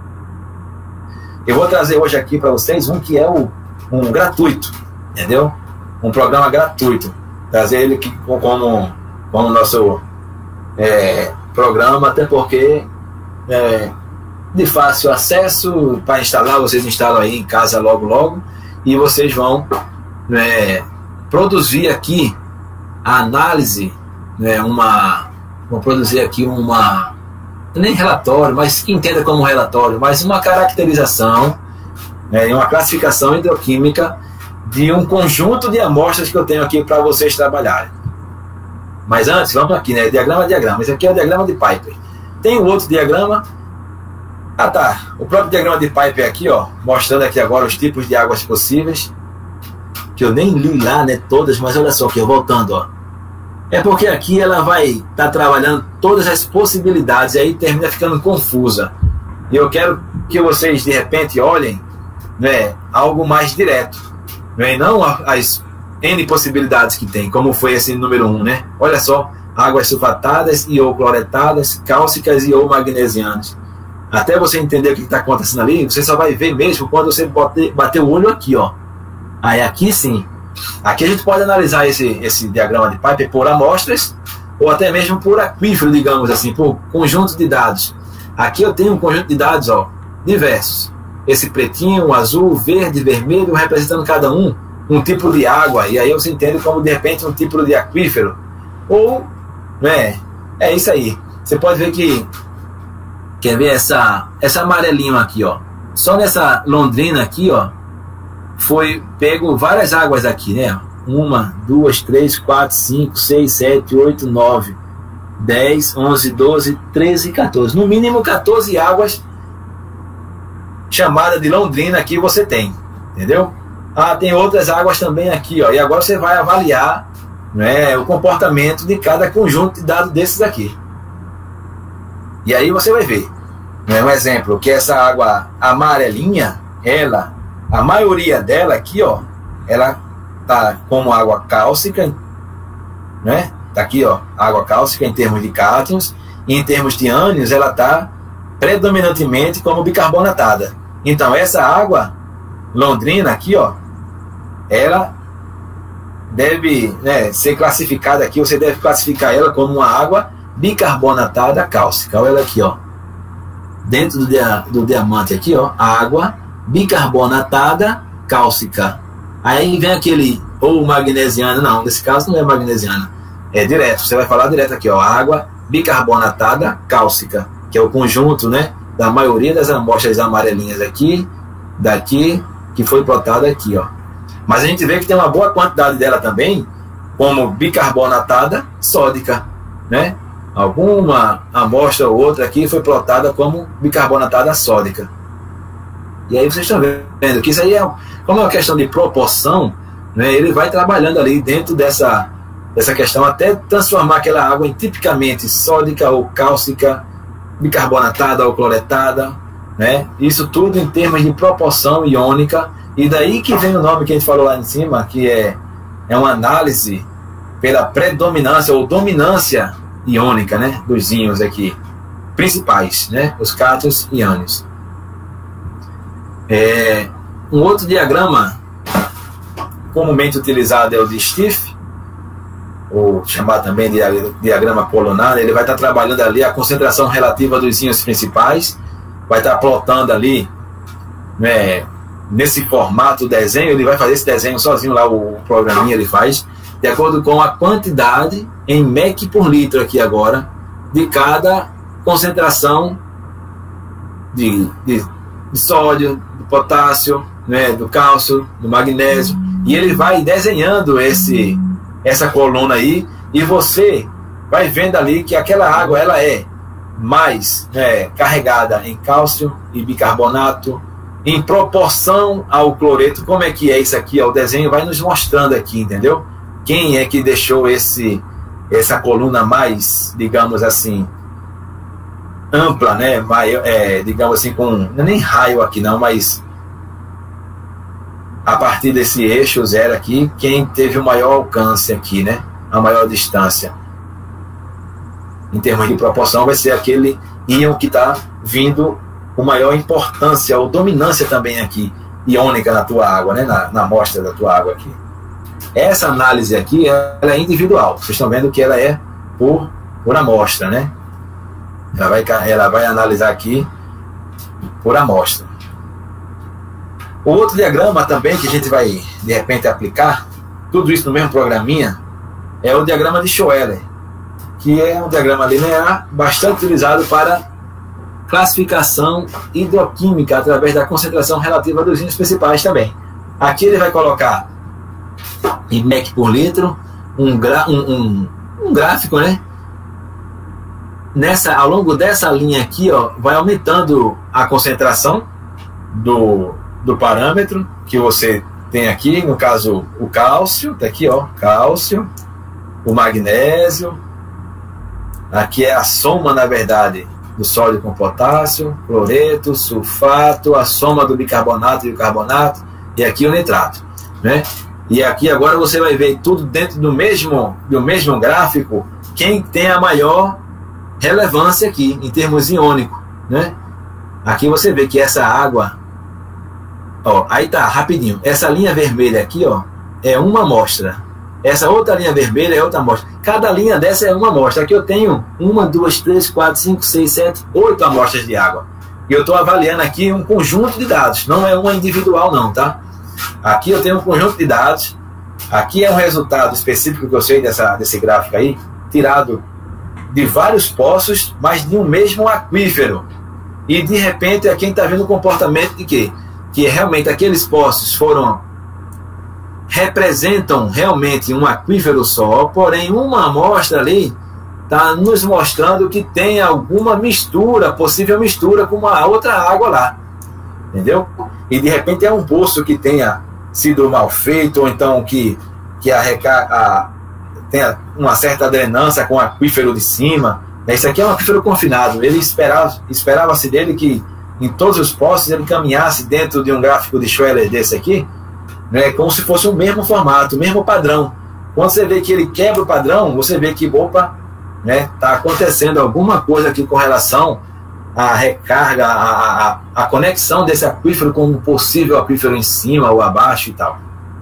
Eu vou trazer hoje aqui para vocês um que é o, um gratuito, entendeu? Um programa gratuito. Trazer ele aqui como, como nosso é, programa, até porque é de fácil acesso, para instalar, vocês instalam aí em casa logo logo, e vocês vão é, produzir aqui a análise, né, uma, vou produzir aqui uma, nem relatório, mas que entenda como relatório, mas uma caracterização, né, uma classificação hidroquímica de um conjunto de amostras que eu tenho aqui para vocês trabalharem. Mas antes, vamos aqui, né, diagrama, diagrama, esse aqui é o diagrama de Piper. Tem um outro diagrama, ah tá, o próprio diagrama de Piper aqui, ó, mostrando aqui agora os tipos de águas possíveis, que eu nem li lá, né, todas, mas olha só aqui, voltando, ó. É porque aqui ela vai estar tá trabalhando todas as possibilidades e aí termina ficando confusa. E eu quero que vocês de repente olhem, né, algo mais direto, né, e não as N possibilidades que tem, como foi esse número um, né? Olha só, águas sulfatadas e ou cloretadas, cálcicas e ou magnesianas. Até você entender o que está acontecendo ali, você só vai ver mesmo quando você bater, bater o olho aqui, ó. Aí aqui sim. Aqui a gente pode analisar esse, esse diagrama de Piper por amostras ou até mesmo por aquífero, digamos assim, por conjunto de dados. Aqui eu tenho um conjunto de dados, ó, diversos. Esse pretinho, azul, verde, vermelho, representando cada um um tipo de água. E aí você entende como de repente um tipo de aquífero. Ou, né, é isso aí. Você pode ver que, quer ver essa, essa amarelinha aqui, ó. Só nessa Londrina aqui, ó, foi pego várias águas aqui, né? Uma, duas, três, quatro, cinco, seis, sete, oito, nove, dez, onze, doze, treze, quatorze. No mínimo quatorze águas chamadas de Londrina aqui você tem, entendeu? Ah, tem outras águas também aqui, ó. E agora você vai avaliar, né, o comportamento de cada conjunto de dados desses aqui. E aí você vai ver, né, um exemplo, que essa água amarelinha, ela a maioria dela aqui, ó, ela tá como água cálcica, né? Tá aqui, ó, água cálcica em termos de cátions, e em termos de ânions, ela tá predominantemente como bicarbonatada. Então, essa água Londrina aqui, ó, ela deve, né, ser classificada aqui, você deve classificar ela como uma água bicarbonatada cálcica. Olha ela aqui, ó, dentro do, dia, do diamante aqui, ó, água bicarbonatada cálcica. Aí vem aquele ou magnesiana, não, nesse caso não é magnesiana, é direto, você vai falar direto aqui, ó, água bicarbonatada cálcica, que é o conjunto, né, da maioria das amostras amarelinhas aqui, daqui, que foi plotada aqui, ó. Mas a gente vê que tem uma boa quantidade dela também como bicarbonatada sódica, né? Alguma amostra ou outra aqui foi plotada como bicarbonatada sódica. E aí vocês estão vendo que isso aí é, como é uma questão de proporção, né, ele vai trabalhando ali dentro dessa, dessa questão até transformar aquela água em tipicamente sódica ou cálcica, bicarbonatada ou cloretada, né? Isso tudo em termos de proporção iônica. E daí que vem o nome que a gente falou lá em cima, que é, é uma análise pela predominância ou dominância iônica, né, dos íons aqui. principais, né? Os cátions e ânions. É, um outro diagrama comumente utilizado é o de Stiff, ou chamado também de diagrama colunar. Ele vai estar trabalhando ali a concentração relativa dos íons principais, vai estar plotando ali, né, nesse formato desenho. Ele vai fazer esse desenho sozinho lá, o programinha ele faz, de acordo com a quantidade em mEq por litro aqui agora, de cada concentração de, de, de sódio, do potássio, né, do cálcio, do magnésio, e ele vai desenhando esse, essa coluna aí, e você vai vendo ali que aquela água ela é mais é, carregada em cálcio e bicarbonato, em proporção ao cloreto. Como é que é isso aqui? Ó, o desenho vai nos mostrando aqui, entendeu? Quem é que deixou esse, essa coluna mais, digamos assim, ampla, né? Maior, é, digamos assim, com não é nem raio aqui não, mas a partir desse eixo zero aqui, quem teve o maior alcance aqui, né? A maior distância em termos de proporção vai ser aquele íon que está vindo com maior importância ou dominância também aqui, iônica na tua água, né? Na, na amostra da tua água aqui. Essa análise aqui, ela é individual. Vocês estão vendo que ela é por, por amostra, né? Ela vai, ela vai analisar aqui por amostra. O outro diagrama também que a gente vai, de repente, aplicar, tudo isso no mesmo programinha, é o diagrama de Schoeller, que é um diagrama linear bastante utilizado para classificação hidroquímica através da concentração relativa dos íons principais também. Aqui ele vai colocar em mEq por litro um, gra, um, um, um gráfico, né? Nessa, ao longo dessa linha aqui, ó, vai aumentando a concentração do, do parâmetro que você tem aqui, no caso o cálcio, tá aqui, ó, cálcio, o magnésio, aqui é a soma, na verdade, do sódio com potássio, cloreto, sulfato, a soma do bicarbonato e o carbonato, e aqui o nitrato, né? E aqui agora você vai ver tudo dentro do mesmo, do mesmo gráfico, quem tem a maior relevância aqui, em termos iônicos, né? Aqui você vê que essa água, ó, aí tá, rapidinho, essa linha vermelha aqui, ó, é uma amostra. Essa outra linha vermelha é outra amostra. Cada linha dessa é uma amostra. Aqui eu tenho uma, duas, três, quatro, cinco, seis, sete, oito amostras de água. E eu estou avaliando aqui um conjunto de dados. Não é uma individual não, tá? Aqui eu tenho um conjunto de dados. Aqui é um resultado específico que eu sei dessa, desse gráfico aí, tirado de vários poços, mas de um mesmo aquífero. E de repente é quem está vendo o comportamento de quê? Que realmente aqueles poços foram... representam realmente um aquífero só, porém uma amostra ali está nos mostrando que tem alguma mistura, possível mistura com uma outra água lá, entendeu? E de repente é um poço que tenha sido mal feito, ou então que, que a, a, tenha uma certa drenância com o aquífero de cima. Isso aqui é um aquífero confinado. Ele esperava, esperava-se dele que em todos os poços ele caminhasse dentro de um gráfico de Schoeller desse aqui, né, como se fosse o mesmo formato, o mesmo padrão. Quando você vê que ele quebra o padrão, você vê que, opa, né, está acontecendo alguma coisa aqui com relação à recarga, à, à, à conexão desse aquífero com um possível aquífero em cima ou abaixo e tal.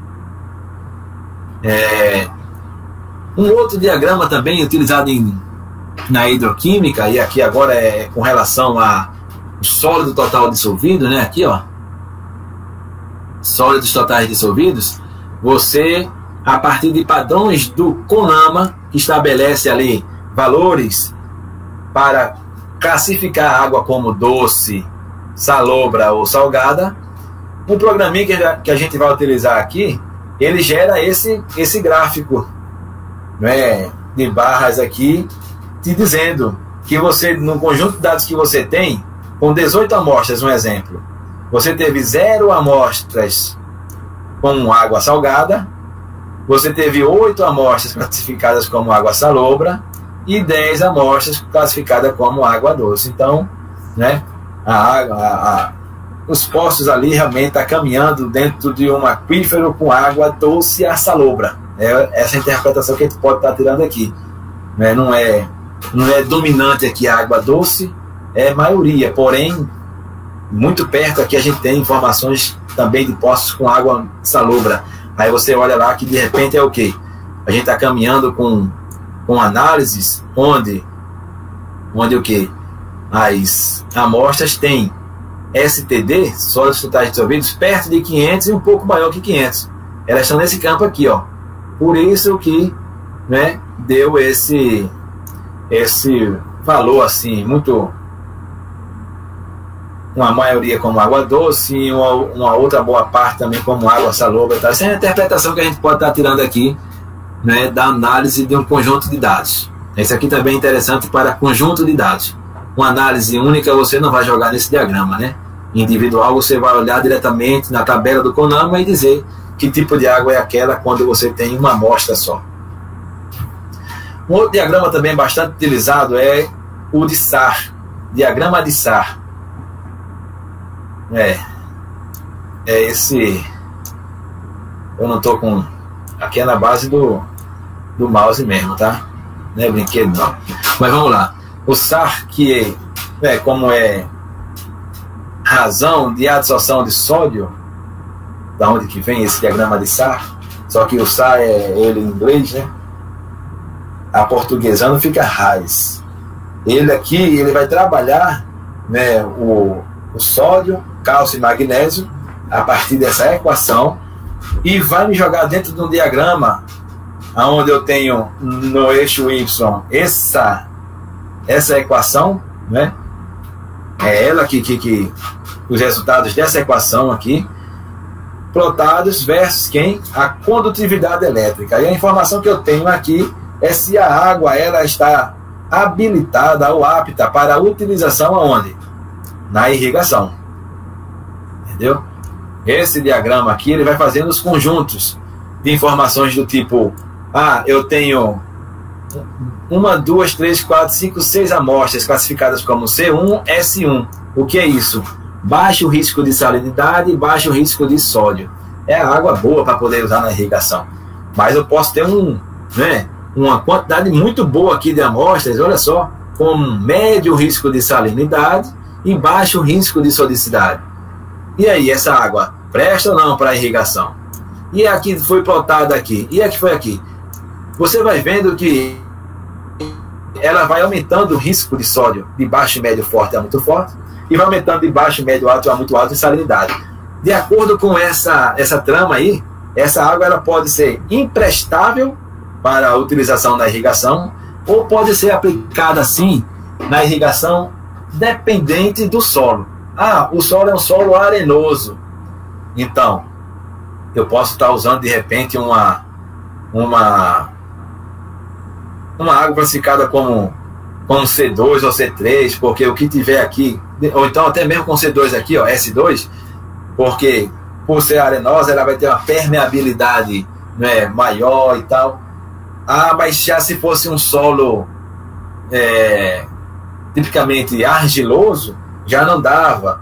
É, um outro diagrama também utilizado em, na hidroquímica, e aqui agora é com relação ao sólido total dissolvido, né, aqui, ó, sólidos totais dissolvidos, você, a partir de padrões do CONAMA, que estabelece ali valores para classificar a água como doce, salobra ou salgada, um programinha que a gente vai utilizar aqui, ele gera esse, esse gráfico, né, de barras aqui, te dizendo que você, no conjunto de dados que você tem, com dezoito amostras, um exemplo, você teve zero amostras com água salgada, você teve oito amostras classificadas como água salobra e dez amostras classificadas como água doce. Então, né, a água, a, a, os poços ali realmente estão tá caminhando dentro de um aquífero com água doce a salobra. É essa interpretação que a gente pode estar tá tirando aqui. Né? Não, é, não é dominante aqui a água doce é maioria, porém, muito perto aqui a gente tem informações também de poços com água salobra. Aí você olha lá que de repente é o quê? A gente está caminhando com, com análises onde, onde o quê? As amostras têm S T D, sólidos totais dissolvidos, perto de quinhentos e um pouco maior que quinhentos. Elas estão nesse campo aqui, ó. Por isso que, né, deu esse, esse valor assim, muito... Uma maioria como água doce e uma, uma outra boa parte também como água salobra. Tá? Essa é a interpretação que a gente pode estar tirando aqui, né, da análise de um conjunto de dados. Esse aqui também é interessante para conjunto de dados. Uma análise única você não vai jogar nesse diagrama, né? Individual você vai olhar diretamente na tabela do CONAMA e dizer que tipo de água é aquela quando você tem uma amostra só. Um outro diagrama também bastante utilizado é o de S A R, diagrama de S A R. É, é esse. Eu não tô com. Aqui é na base do, do mouse mesmo, tá? Não é brinquedo, não. Mas vamos lá. O S A R, que é, é como é razão de adsorção de sódio, da onde que vem esse diagrama de S A R, só que o S A R é ele em inglês, né? A portuguesando fica raiz. Ele aqui, ele vai trabalhar, né, o, o sódio, cálcio e magnésio a partir dessa equação e vai me jogar dentro de um diagrama onde eu tenho no eixo Y essa, essa equação, né? É ela que, que, que os resultados dessa equação aqui plotados versus quem? A condutividade elétrica. E a informação que eu tenho aqui é se a água ela está habilitada ou apta para a utilização aonde? Na irrigação. Entendeu? Esse diagrama aqui ele vai fazendo os conjuntos de informações do tipo: ah, eu tenho uma, duas, três, quatro, cinco, seis amostras classificadas como C um, S um. O que é isso? Baixo risco de salinidade e baixo risco de sódio. É a água boa para poder usar na irrigação. Mas eu posso ter um, né, uma quantidade muito boa aqui de amostras, olha só, com médio risco de salinidade e baixo risco de sodicidade. E aí, essa água presta ou não para a irrigação? E a que foi plotada aqui? E a que foi aqui? Você vai vendo que ela vai aumentando o risco de sódio de baixo, médio, forte a muito forte, e vai aumentando de baixo, médio, alto a muito alto em salinidade. De acordo com essa, essa trama aí, essa água ela pode ser imprestável para a utilização na irrigação, ou pode ser aplicada assim na irrigação dependente do solo. Ah, o solo é um solo arenoso. Então, eu posso estar usando de repente uma uma uma água classificada como, como C dois ou C três, porque o que tiver aqui, ou então até mesmo com C dois aqui, ó, S dois, porque por ser arenosa ela vai ter uma permeabilidade, né, maior e tal. Ah, mas já se fosse um solo é, tipicamente argiloso, já não dava.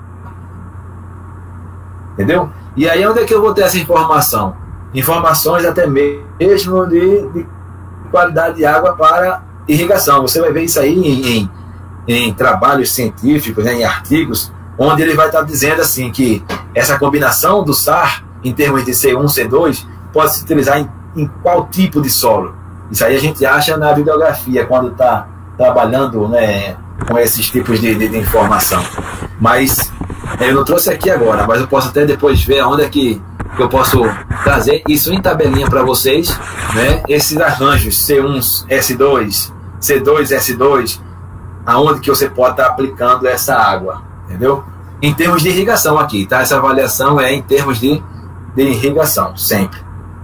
Entendeu? E aí onde é que eu vou ter essa informação? Informações até mesmo de, de qualidade de água para irrigação. Você vai ver isso aí em, em, em trabalhos científicos, né, em artigos, onde ele vai estar dizendo assim que essa combinação do S A R em termos de C um, C dois pode se utilizar em, em qual tipo de solo. Isso aí a gente acha na bibliografia quando está trabalhando, né, com esses tipos de, de, de informação. Mas eu não trouxe aqui agora, mas eu posso até depois ver onde é que, que eu posso trazer isso em tabelinha para vocês, né? Esses arranjos C um, S dois, C dois, S dois, aonde que você pode estar aplicando essa água, entendeu? Em termos de irrigação aqui, tá? Essa avaliação é em termos de, de irrigação, sempre.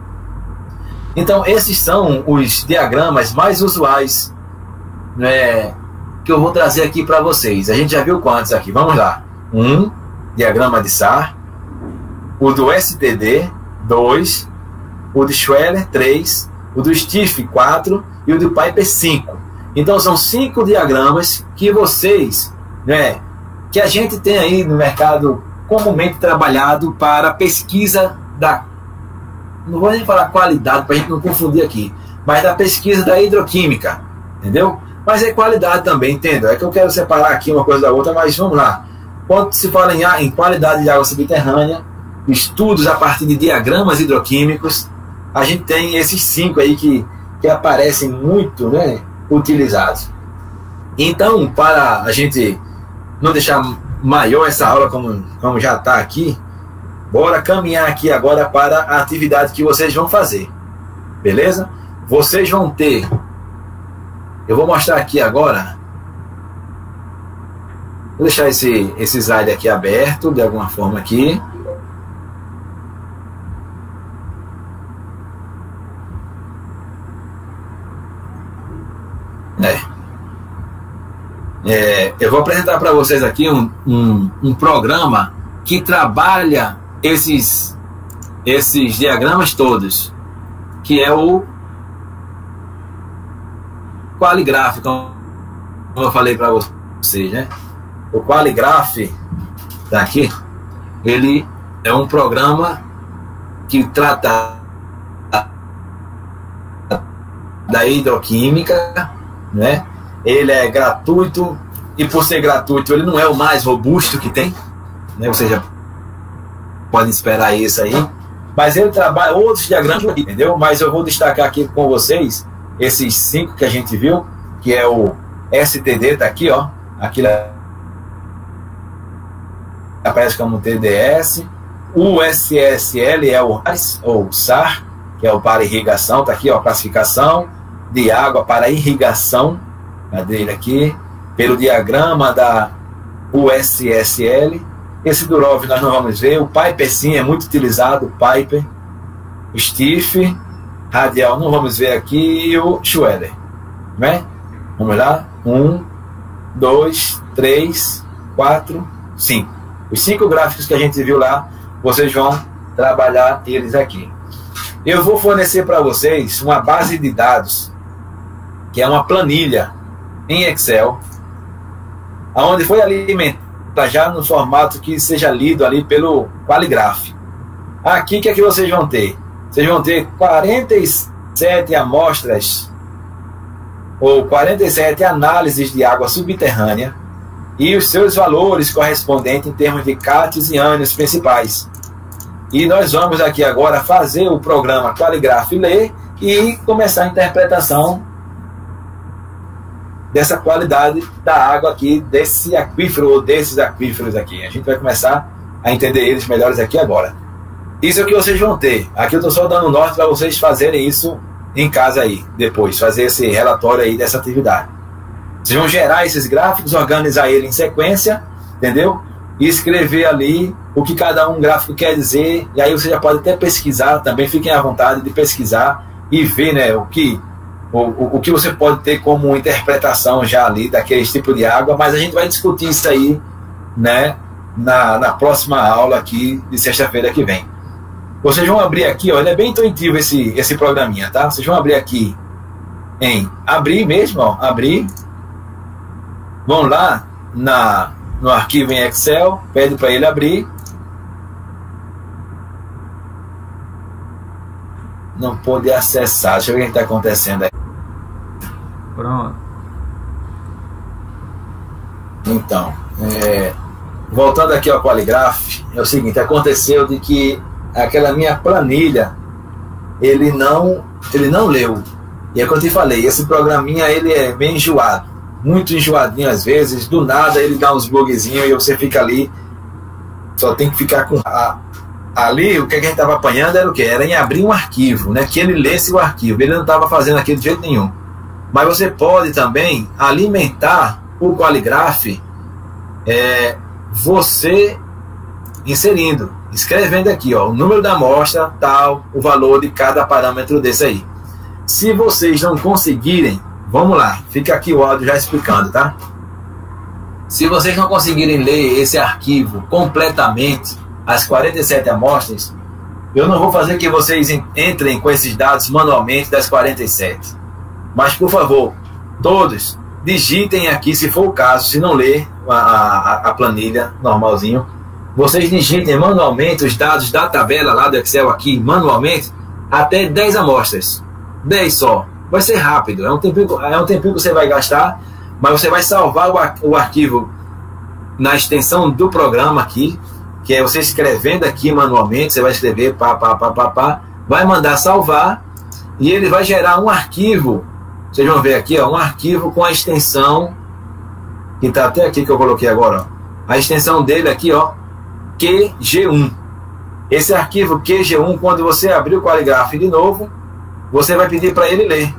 Então, esses são os diagramas mais usuais, né, que eu vou trazer aqui para vocês. A gente já viu quantos aqui? Vamos lá. Um, diagrama de S A R. O do S T D, dois. O de Schweller, três. O do Stiff, quatro. E o do Piper, cinco. Então, são cinco diagramas que vocês, né, que a gente tem aí no mercado comumente trabalhado para pesquisa da, não vou nem falar qualidade para a gente não confundir aqui, mas da pesquisa da hidroquímica, entendeu? Mas é qualidade também, entenda. É que eu quero separar aqui uma coisa da outra, mas vamos lá. Quando se fala em, em qualidade de água subterrânea, estudos a partir de diagramas hidroquímicos, a gente tem esses cinco aí que, que aparecem muito, né, utilizados. Então, para a gente não deixar maior essa aula como, como já está aqui, bora caminhar aqui agora para a atividade que vocês vão fazer. Beleza? Vocês vão ter... Eu vou mostrar aqui agora. Vou deixar esse, esse slide aqui aberto, de alguma forma aqui. É. É, eu vou apresentar para vocês aqui um, um, um programa que trabalha esses, esses diagramas todos, que é o Qualigraph, como eu falei para vocês, né? O Qualigraph, tá aqui, ele é um programa que trata da hidroquímica, né? Ele é gratuito e, por ser gratuito, ele não é o mais robusto que tem, né? Vocês já podem esperar isso aí, mas ele trabalha outros diagramas, entendeu? Mas eu vou destacar aqui com vocês esses cinco que a gente viu, que é o S T D, tá aqui, ó, aqui aparece como T D S, o S S L é o ou S A R, que é o para irrigação, tá aqui, ó, classificação de água para irrigação, cadê ele aqui, pelo diagrama da U S S L. Esse Durov nós não vamos ver, o Piper sim é muito utilizado, o Piper, o Stiff, radial não vamos ver aqui, e o Schweller, né? Vamos lá, um, dois, três, quatro, cinco. Os cinco gráficos que a gente viu lá, vocês vão trabalhar eles aqui. Eu vou fornecer para vocês uma base de dados, que é uma planilha em Excel, onde foi alimentada já no formato que seja lido ali pelo Qualigraph. Aqui, o que é que vocês vão ter? Vocês vão ter quarenta e sete amostras ou quarenta e sete análises de água subterrânea e os seus valores correspondentes em termos de cátions e ânions principais. E nós vamos aqui agora fazer o programa Qualigraph ler e começar a interpretação dessa qualidade da água aqui, desse aquífero ou desses aquíferos aqui. A gente vai começar a entender eles melhores aqui agora. Isso é o que vocês vão ter. Aqui eu estou só dando norte para vocês fazerem isso em casa aí, depois, fazer esse relatório aí dessa atividade. Vocês vão gerar esses gráficos, organizar ele em sequência, entendeu? E escrever ali o que cada um gráfico quer dizer, e aí você já pode até pesquisar também, fiquem à vontade de pesquisar e ver, né, o que, o, o, o que você pode ter como interpretação já ali daquele tipo de água, mas a gente vai discutir isso aí, né, na, na próxima aula aqui de sexta-feira que vem. Vocês vão abrir aqui, ó, ele é bem intuitivo esse, esse programinha, tá? Vocês vão abrir aqui em abrir mesmo, ó, abrir, vão lá na, no arquivo em Excel, pede para ele abrir, não pôde acessar, deixa eu ver o que está acontecendo aí. Pronto. Então, é, voltando aqui ao Qualigraph, é o seguinte, aconteceu de que aquela minha planilha, ele não, ele não leu. E é como eu te falei, esse programinha ele é bem enjoado, muito enjoadinho às vezes, do nada ele dá uns bugzinhos e você fica ali, só tem que ficar com... A, ali o que a gente estava apanhando era o que? Era em abrir um arquivo, né? Que ele lesse o arquivo, ele não estava fazendo aquilo de jeito nenhum. Mas você pode também alimentar o Qualigraph, é, você inserindo, escrevendo aqui, ó, o número da amostra, tal, o valor de cada parâmetro desse aí. Se vocês não conseguirem, vamos lá, fica aqui o áudio já explicando, tá? Se vocês não conseguirem ler esse arquivo completamente, as quarenta e sete amostras, eu não vou fazer que vocês entrem com esses dados manualmente das quarenta e sete. Mas, por favor, todos, digitem aqui, se for o caso, se não ler a, a, a planilha normalzinho, vocês digitem manualmente os dados da tabela lá do Excel aqui, manualmente, até dez amostras. dez só. vai ser rápido, é um tempinho, é um tempinho que você vai gastar, mas você vai salvar o, ar, o arquivo na extensão do programa aqui, que é você escrevendo aqui manualmente, você vai escrever pá, pá, pá, pá, pá, vai mandar salvar, e ele vai gerar um arquivo, vocês vão ver aqui, ó, um arquivo com a extensão, que está até aqui que eu coloquei agora, ó, a extensão dele aqui, ó, Q G um. Esse arquivo Q G um, quando você abrir o Qualigraph de novo, você vai pedir para ele ler.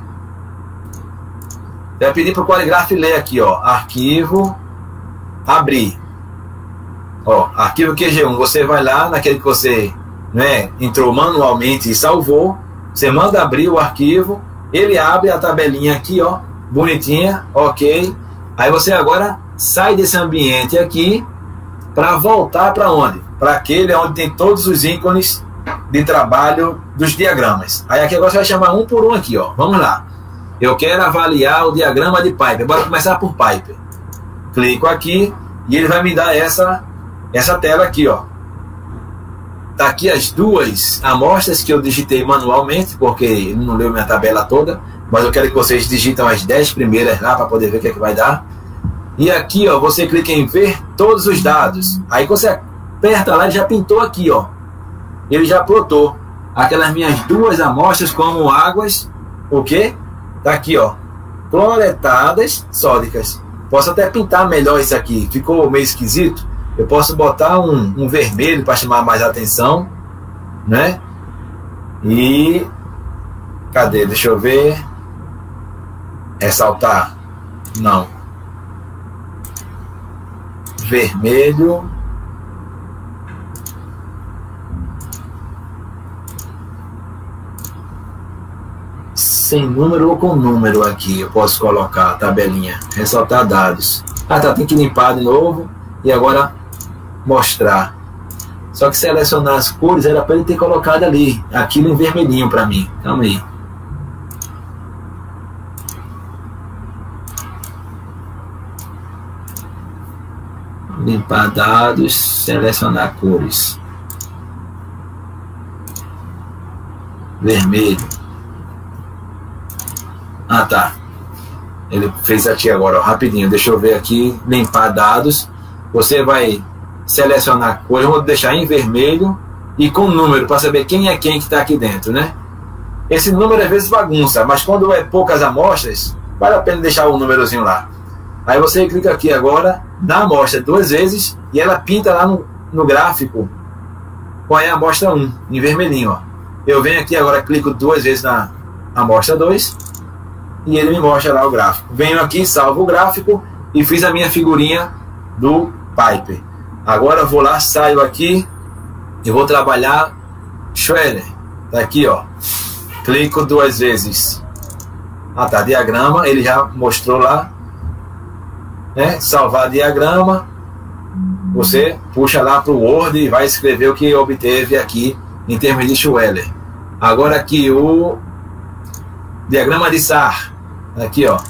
Vai pedir para o Qualigraph ler aqui, ó, arquivo, abrir. Ó, arquivo Q G um, você vai lá naquele que você, né, entrou manualmente e salvou, você manda abrir o arquivo, ele abre a tabelinha aqui, ó, bonitinha, ok. Aí você agora sai desse ambiente aqui para voltar para onde? Para aquele onde tem todos os ícones de trabalho dos diagramas. Aí aqui agora você vai chamar um por um aqui, ó. Vamos lá. Eu quero avaliar o diagrama de Piper. Bora começar por Piper. Clico aqui e ele vai me dar essa, essa tela aqui, ó. Tá aqui as duas amostras que eu digitei manualmente, porque ele não leu minha tabela toda, mas eu quero que vocês digitam as dez primeiras lá para poder ver o que é que vai dar. E aqui, ó, você clica em ver todos os dados. Aí você aperta lá, ele já pintou aqui, ó. Ele já plotou aquelas minhas duas amostras como águas, o quê? Tá aqui, ó, cloretadas sódicas. Posso até pintar melhor isso aqui. Ficou meio esquisito. Eu posso botar um, um vermelho para chamar mais atenção, né? E cadê? Deixa eu ver. Ressaltar. Não. Vermelho. Sem número ou com número aqui. Eu posso colocar a tabelinha. Ressaltar dados. Ah, tá. Tem que limpar de novo. E agora mostrar. Só que selecionar as cores era para ele ter colocado ali. Aquilo em vermelhinho para mim. Calma aí. Limpar dados. Selecionar cores. Vermelho. Ah, tá. Ele fez aqui agora, ó, rapidinho. Deixa eu ver aqui. Limpar dados. Você vai selecionar cor. Eu vou deixar em vermelho e com número para saber quem é quem que está aqui dentro, né? Esse número às vezes bagunça, mas quando é poucas amostras, vale a pena deixar o númerozinho lá. Aí você clica aqui agora na amostra duas vezes e ela pinta lá no, no gráfico qual é a amostra um, em vermelhinho, ó. Eu venho aqui agora, clico duas vezes na amostra dois e ele me mostra lá o gráfico. Venho aqui, salvo o gráfico e fiz a minha figurinha do Piper. Agora eu vou lá, saio aqui e vou trabalhar Schweller. Tá aqui, ó. Clico duas vezes. Ah, tá, diagrama, ele já mostrou lá, né? Salvar diagrama. Você puxa lá para o Word e vai escrever o que obteve aqui em termos de Schweller. Agora aqui o diagrama de S A R. Aqui, ó.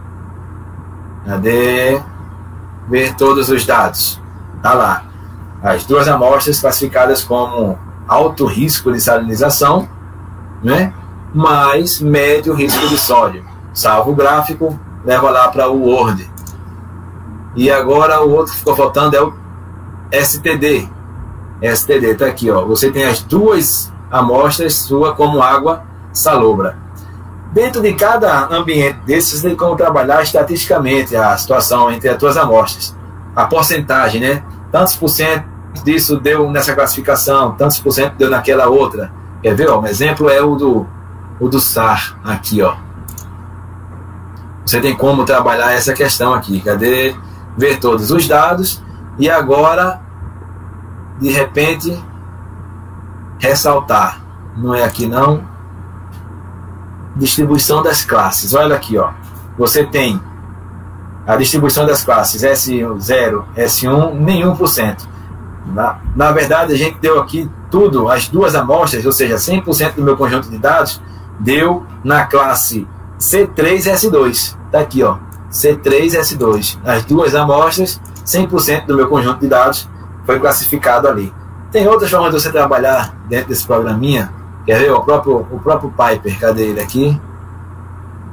Cadê? Ver todos os dados. Tá lá. As duas amostras classificadas como alto risco de salinização, né? Mais médio risco de sódio. Salvo o gráfico, leva lá para o Word. E agora o outro que ficou faltando é o S T D. S T D tá aqui, ó. Você tem as duas amostras sua como água salobra. Dentro de cada ambiente desses, tem como trabalhar estatisticamente a situação entre as tuas amostras. A porcentagem, né? Tantos por cento disso deu nessa classificação, tantos por cento deu naquela outra. Quer ver? Ó, um exemplo é o do, o do S A R, aqui, ó. Você tem como trabalhar essa questão aqui. Cadê? Ver todos os dados. E agora, de repente, ressaltar. Não é aqui não. Distribuição das classes. Olha aqui, ó. Você tem a distribuição das classes S zero, S um, nenhum por cento. Na, na verdade, a gente deu aqui tudo, as duas amostras, ou seja, cem por cento do meu conjunto de dados, deu na classe C três S dois. Tá aqui, ó. C três S dois. As duas amostras, cem por cento do meu conjunto de dados foi classificado ali. Tem outras formas de você trabalhar dentro desse programinha. Quer ver? O próprio, o próprio Piper, cadê ele aqui?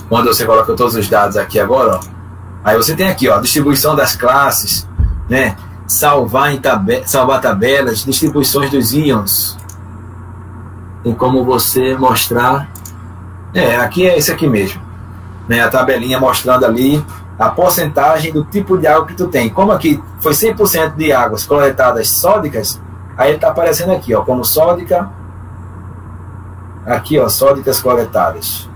quando você coloca todos os dados aqui agora, ó, aí você tem aqui, ó, distribuição das classes, né? Salvar, em tabe salvar tabelas, distribuições dos íons. Tem como você mostrar. É, aqui é esse aqui mesmo, né? A tabelinha mostrando ali a porcentagem do tipo de água que tu tem. Como aqui foi cem por cento de águas coletadas sódicas, aí ele está aparecendo aqui, ó, como sódica. Aqui, ó, sódicas coletadas.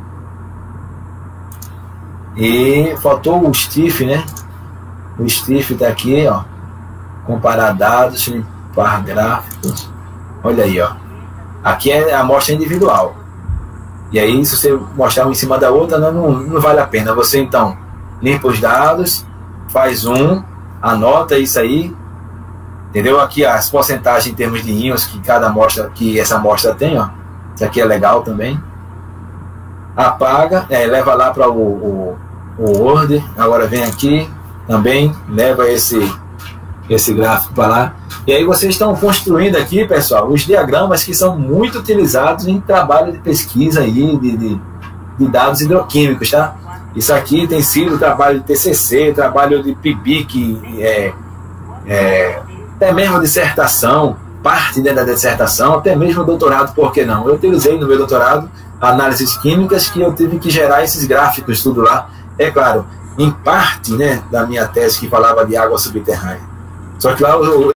E faltou o Stiff, né? O Stiff está aqui, ó. Comparar dados, limpar gráficos. Olha aí, ó. Aqui é a amostra individual. E aí, se você mostrar uma em cima da outra, não, não, não vale a pena. Você, então, limpa os dados, faz um, anota isso aí. Entendeu? Aqui as porcentagens em termos de íons que cada amostra, que essa amostra tem, ó. Isso aqui é legal também. Apaga, é, leva lá para o, o, o Word. Agora vem aqui também, leva esse, esse gráfico para lá. E aí vocês estão construindo aqui, pessoal, os diagramas que são muito utilizados em trabalho de pesquisa aí, de, de, de dados hidroquímicos, tá? Isso aqui tem sido trabalho de T C C, trabalho de P I B I C, é, é, até mesmo dissertação, parte da dissertação, até mesmo doutorado, por que não? Eu utilizei no meu doutorado análises químicas que eu tive que gerar esses gráficos tudo lá. É claro, em parte, né, da minha tese que falava de água subterrânea. Só que lá eu,